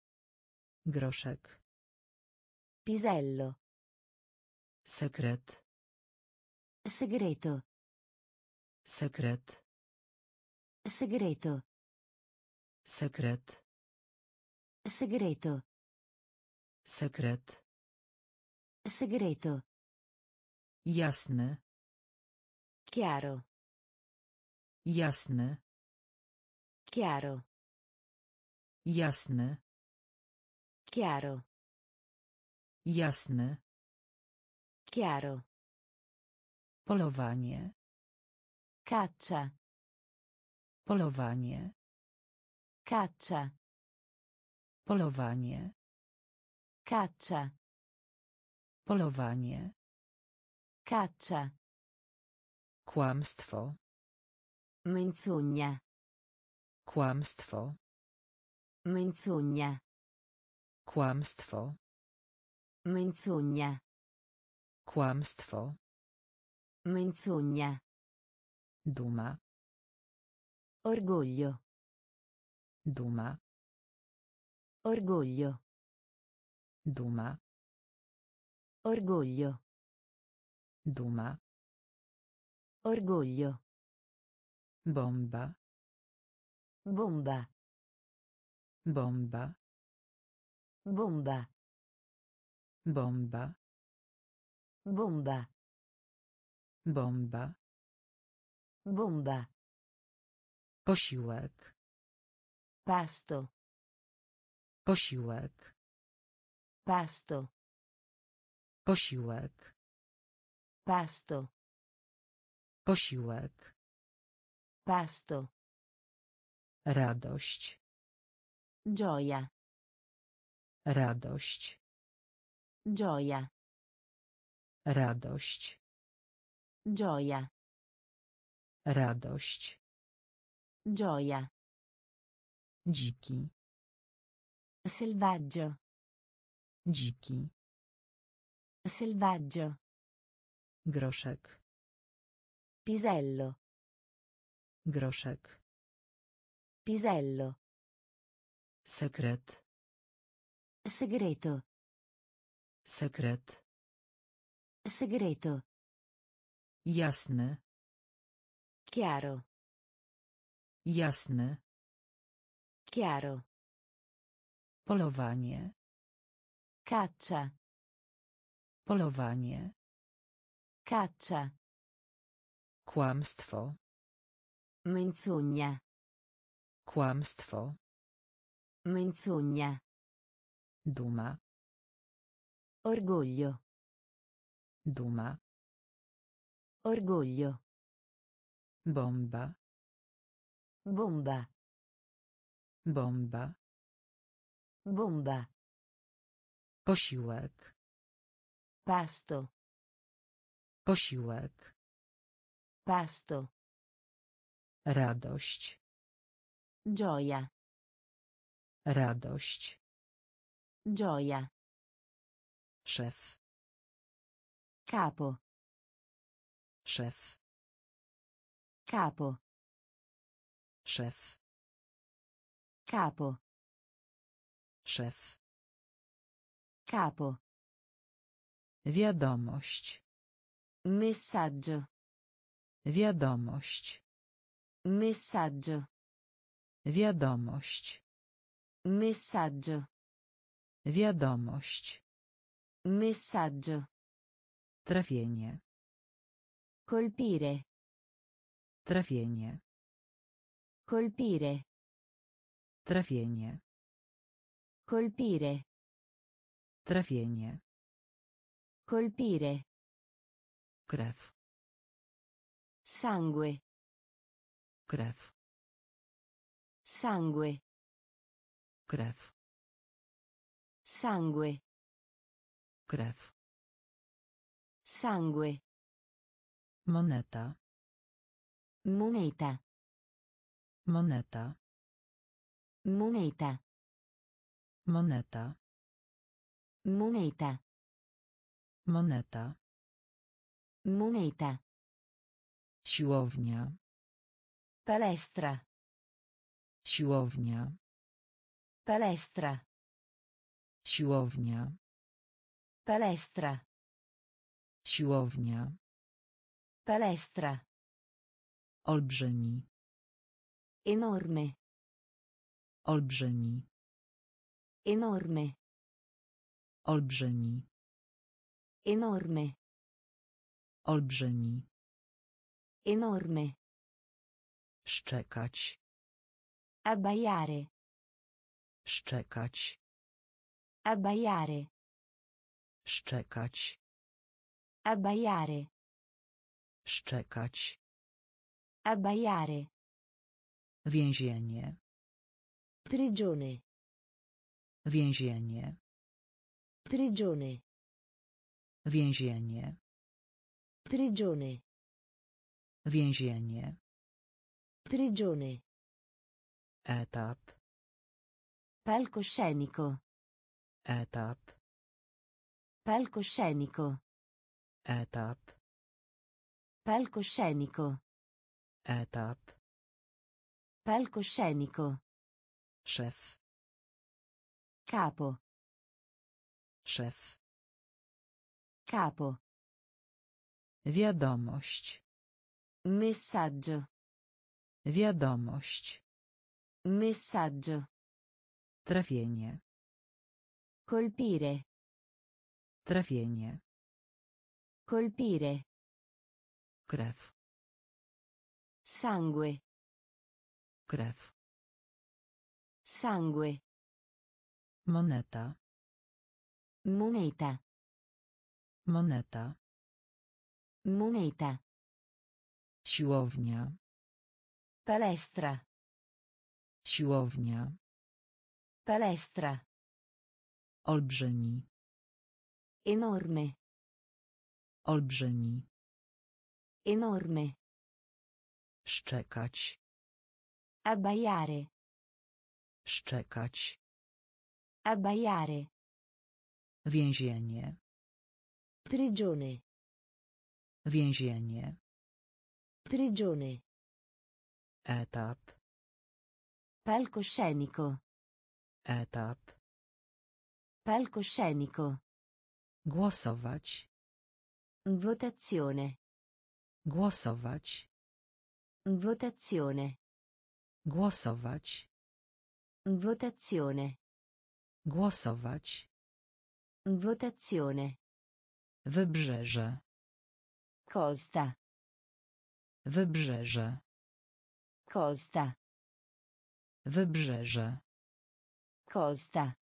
Groszek. Pisello. Sekret. Segreto. Sekret. Segreto. Sekret. Segreto. Sekret. Segreto. Jasny. Chiaro. Jasny. Chiaro. Jasny. Chiaro. Jasny. Chiaro. Polowanie. Caccia. Polowanie. Caccia. Polowanie. Caccia. Polowanie. Caccia. Kłamstwo. Menzogna. Kłamstwo. Menzogna. Kłamstwo. Menzogna. Kłamstwo. Menzogna. Duma. Orgoglio. Duma. Orgoglio. Duma. Orgoglio. Duma. Orgoglio. Bomba. Bomba. Bomba. Bomba. Bomba. Bomba. Bomba. Bomba. Posiłek. Pasto. Posiłek. Pasto. Posiłek. Pasto. Posiłek. Pasto. Radość. Gioia. Radość. Gioia. Radość. Gioia. Radość. Gioia. Dziki. Selvaggio. Dziki. Selvaggio. Groszek. Pisello. Groszek. Pisello. Sekret. Segreto. Sekret. Segreto. Jasny. Chiaro. Jasny. Chiaro. Polowanie. Caccia. Polowanie. Caccia. Kłamstwo. Menzogna. Kłamstwo. Menzogna. Duma. Orgoglio. Duma. Orgoglio. Bomba. Bomba. Bomba. Bomba. Posiłek. Pasto. Posiłek. Pasto. Radość. Gioia. Radość. Gioia. Szef. Capo. Szef. Capo. Szef. Capo. Szef. Capo. Wiadomość. Messaggio. Wiadomość. Messaggio. Wiadomość. Messaggio. Wiadomość. Messaggio. Trafienie. Colpire. Trafienie. Colpire. Trafienie. Colpire. Trafienie. Colpire. Krew. Sangue. Krew. Sangue. Krew. Sangue. Krew. Sangue. Moneta. Moneta. Moneta. Moneta. Moneta. Moneta. Moneta. Moneta. Siłownia. Palestra. Siłownia. Palestra. Siłownia. Palestra. Siłownia. Palestra. Olbrzymi. Enorme. Olbrzymi. Enorme. Olbrzymi. Enorme. Olbrzymi. Enorme. Szczekać. Abbaiare. Szczekać. Abbaiare. Szczekać. Abbaiare. Szczekać. Abbaiare. Więzienie. Prigione. Więzienie. Prigione. Więzienie. Prigione. Więzienie. Prigione. Etap. Palcoscenico. Etap. Palcoscenico. Etap. Palcoscenico. Etap. Palcoscenico. Szef. Capo. Szef. Capo. Wiadomość. Messaggio. Wiadomość. Messaggio. Trafienie. Colpire. Trafienie. Colpire. Krew. Sangue. Krew. Sangue. Moneta. Moneta. Moneta. Moneta. Siłownia. Palestra. Siłownia. Palestra. Olbrzymi. Enorme. Olbrzymi. Enorme. Szczekać. Abbaiare. Szczekać. Abbaiare. Więzienie. Prigione. Więzienie. Prigione. Etap. Palcoscenico. Etap. Palcoscenico. Głosować. Votazione. Głosować. Votazione. Głosować. Votazione. Głosować. Votazione. Wybrzeże. Costa. Wybrzeże. Costa. Wybrzeże. Costa.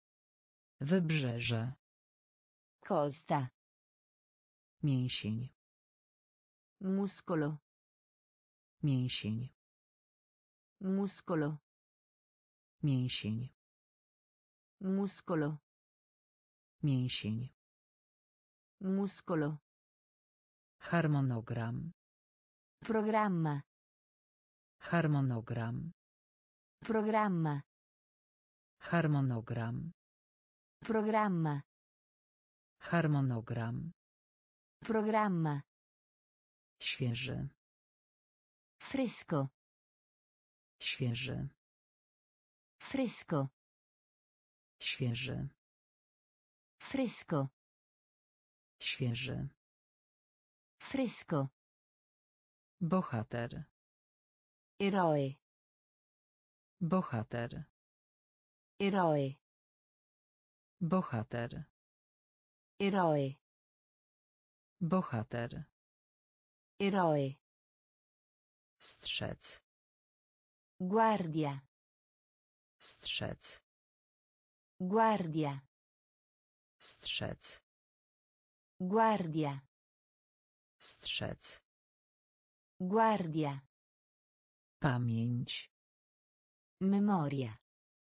Wybrzeże. Costa. Mięsień. Muscolo. Mięsień. Muscolo. Mięsień. Muscolo. Mięsień. Muscolo. Harmonogram. Programma. Harmonogram. Programma. Harmonogram. Programma. Harmonogram. Programma. Świeży. Fresco. Świeży. Fresco. Świeży. Fresco. Świeży. Fresco. Bohater. Eroe. Bohater. Eroe. Bohater. Eroe. Bohater. Eroe. Strzec. Guardia. Strzec. Guardia. Strzec. Guardia. Strzec. Guardia. Pamięć. Memoria.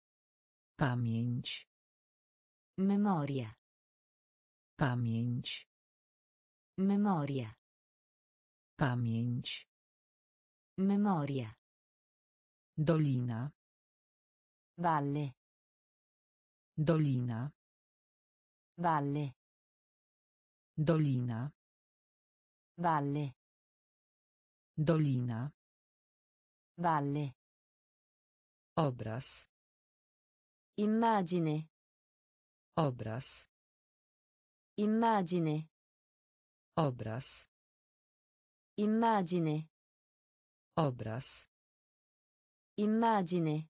Pamięć. Memoria. Pamięć. Memoria. Pamięć. Memoria. Dolina. Valle. Dolina. Valle. Dolina. Valle. Dolina. Valle. Obraz. Immagine. Obraz. Immagine. Obraz. Immagine. Obraz. Immagine.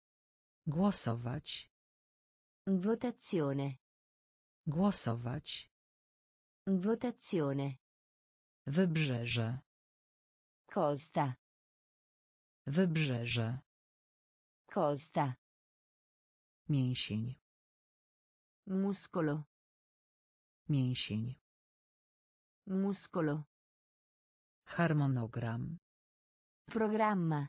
Głosować. Votazione. Głosować. Votazione. Wybrzeże. Costa. Wybrzeże. Costa. Mięsień. Muscolo. Mięsień. Muscolo. Harmonogram. Programma.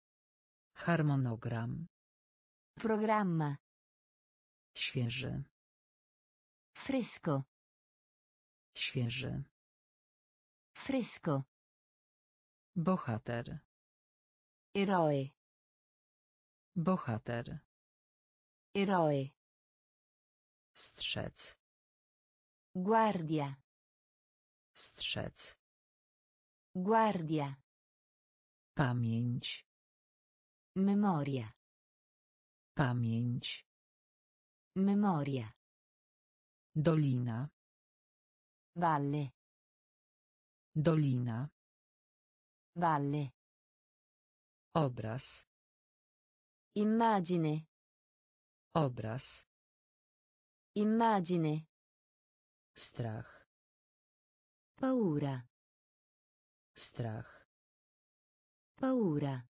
Harmonogram. Programma. Świeży. Fresco. Świeży. Fresco. Bohater. Eroe. Bohater. Eroe. Strzec. Guardia. Strzec. Guardia. Pamięć. Memoria. Pamięć. Memoria. Dolina. Valle. Dolina. Valle. Obraz. Immagine. Obraz. Immagine. Strach. Paura. Strach. Paura.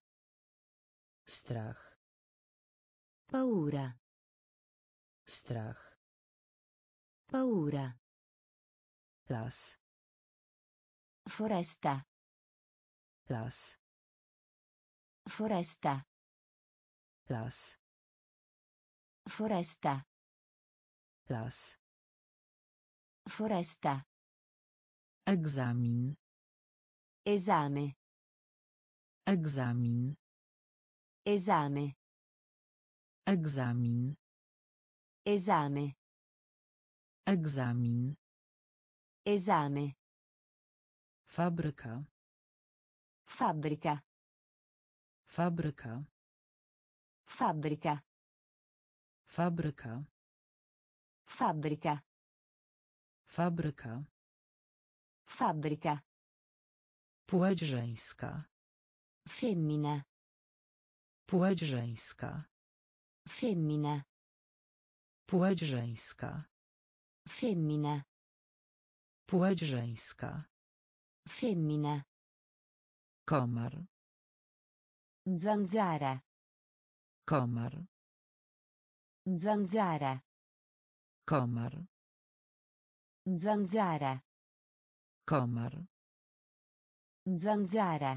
Strach. Paura. Strach. Paura. Las. Foresta. Las. Foresta. Las. Foresta. Las. Foresta. Egzamin. Esame. Egzamin. Esame. Egzamin. Esame. Egzamin. Esame. Fabryka. Fabbrica. Fabryka. Fabbrica. Fabryka. Fabbrica. Fabryka. Fabbrica. Płeć żeńska. Femmina. Płeć żeńska. Femmina. Płeć żeńska. Femmina. Płeć żeńska. Femmina. Komar. Zanzara. Komar. Zanzara. Komar. Zanzara. Komar. Zanzara.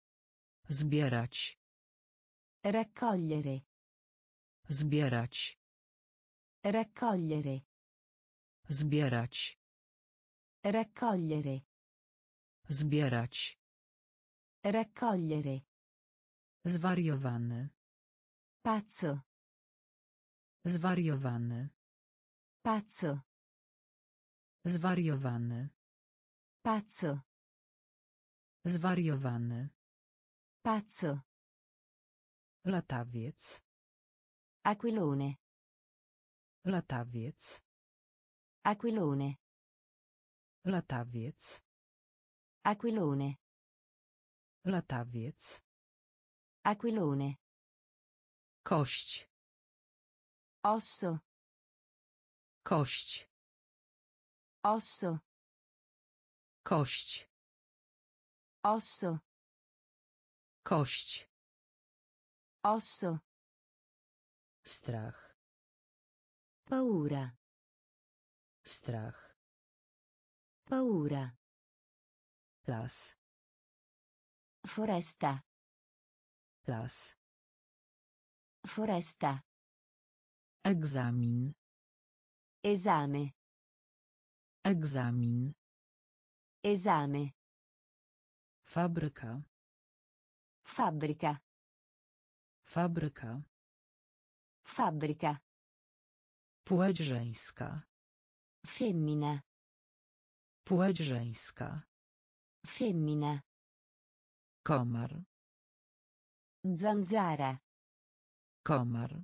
Zbierać. Raccogliere. Zbierać. Raccogliere. Zbierać. Raccogliere. Zbierać. Raccogliere. Zwariowany. Pazzo. Zwariowany. Pazzo. Zwariowany. Pazzo. Zwariowany. Pazzo. Latawiec. Aquilone. Latawiec. Aquilone. Latawiec. Aquilone. Latawiec. Aquilone. Kość. Osso. Kość. Osso. Kość. Osso. Kość. Osso. Strach. Paura. Strach. Paura. Las. Foresta. Las. Foresta. Egzamin. Esame. Egzamin. Esame. Fabryka. Fabbrica. Fabryka. Fabbrica. Płeć żeńska. Femmina. Płeć żeńska. Femmina. Komar. Zanzara. Komar.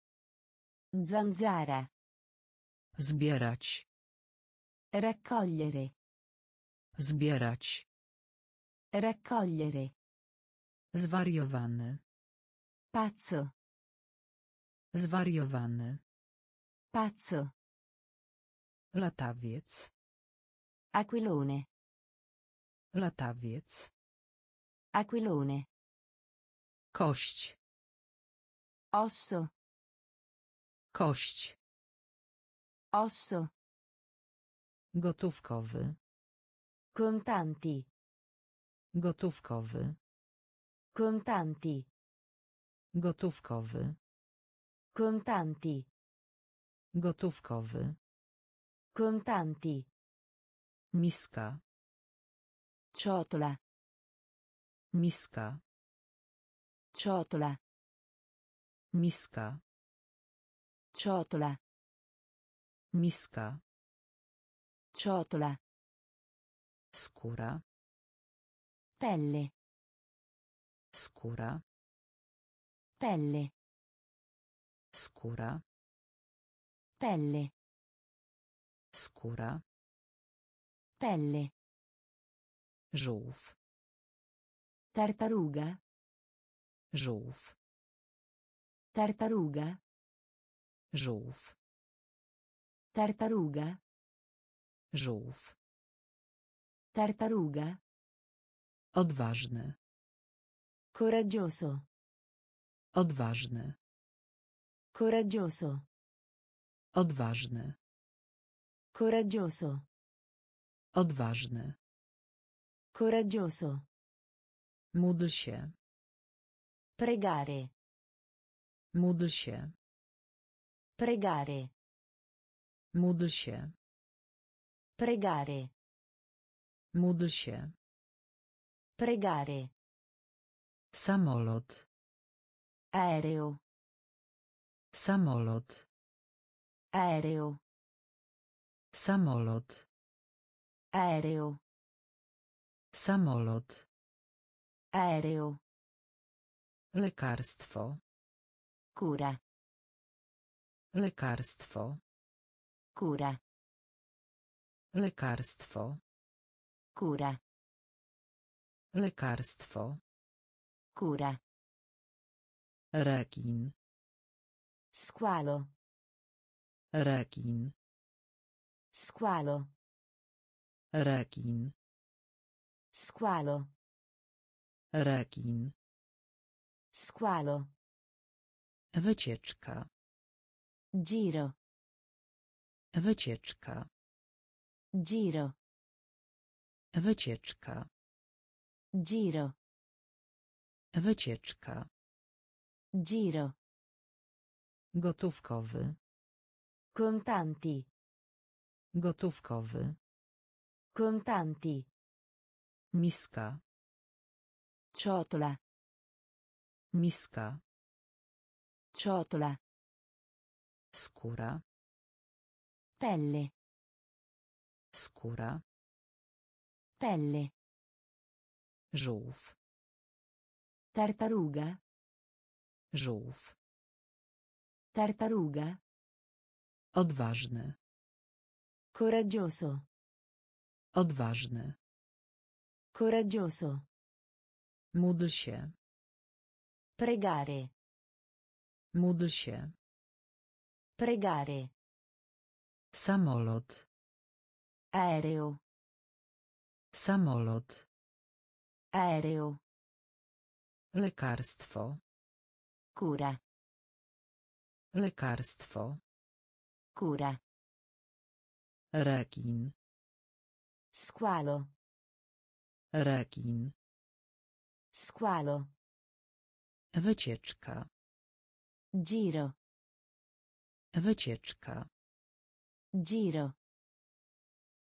Zanzara. Zbierać. Raccogliere. Zbierać. Raccogliere. Zwariowany. Pazzo. Zwariowany. Pazzo. Latawiec. Aquilone. Latawiec. Aquilone. Kość. Osso. Kość. Osso. Gotówkowy. Contanti. Gotówkowy. Contanti. Gotówkowy. Contanti. Gotówkowy. Contanti. Miska. Ciotola. Miska. Ciotola. Miska. Ciotola. Miska. Ciotola. Skóra. Pelle. Skóra. Pelle. Skóra. Pelle. Skóra. Pelle. Żółw. Tartaruga. Żółw. Tartaruga. Żółw. Tartaruga. Żółw. Tartaruga. Odważny. Coraggioso. Odważny. Coraggioso. Odważny. Coraggioso. Odważny. Coraggioso. Módl się. Pregare. Módl się. Pregare. Módl się. Pregare. Módl się. Pregare. Samolot. Aereo. Samolot. Aereo. Samolot. Aereo. Samolot. Aereo. Lekarstwo. Cura. Lekarstwo. Cura. Lekarstwo. Cura. Lekarstwo. Cura. Rekin. Squalo. Rekin. Squalo. Rekin. Squalo. Rekin. Squalo. Wycieczka. Giro. Wycieczka. Giro. Wycieczka. Giro. Wycieczka. Giro. Gotówkowy. Contanti. Gotówkowy. Contanti. Miska. Ciotola. Miska. Ciotola. Skóra. Pelle. Skóra. Pelle. Żółw. Tartaruga. Żółw. Tartaruga. Odważny. Coraggioso. Odważny. Coraggioso. Módl się. Pregare. Módl się. Pregare. Samolot. Aereo. Samolot. Aereo. Lekarstwo. Cura. Lekarstwo. Cura. Rekin. Squalo. Rekin. Squalo. Wycieczka. Giro. Wycieczka. Giro.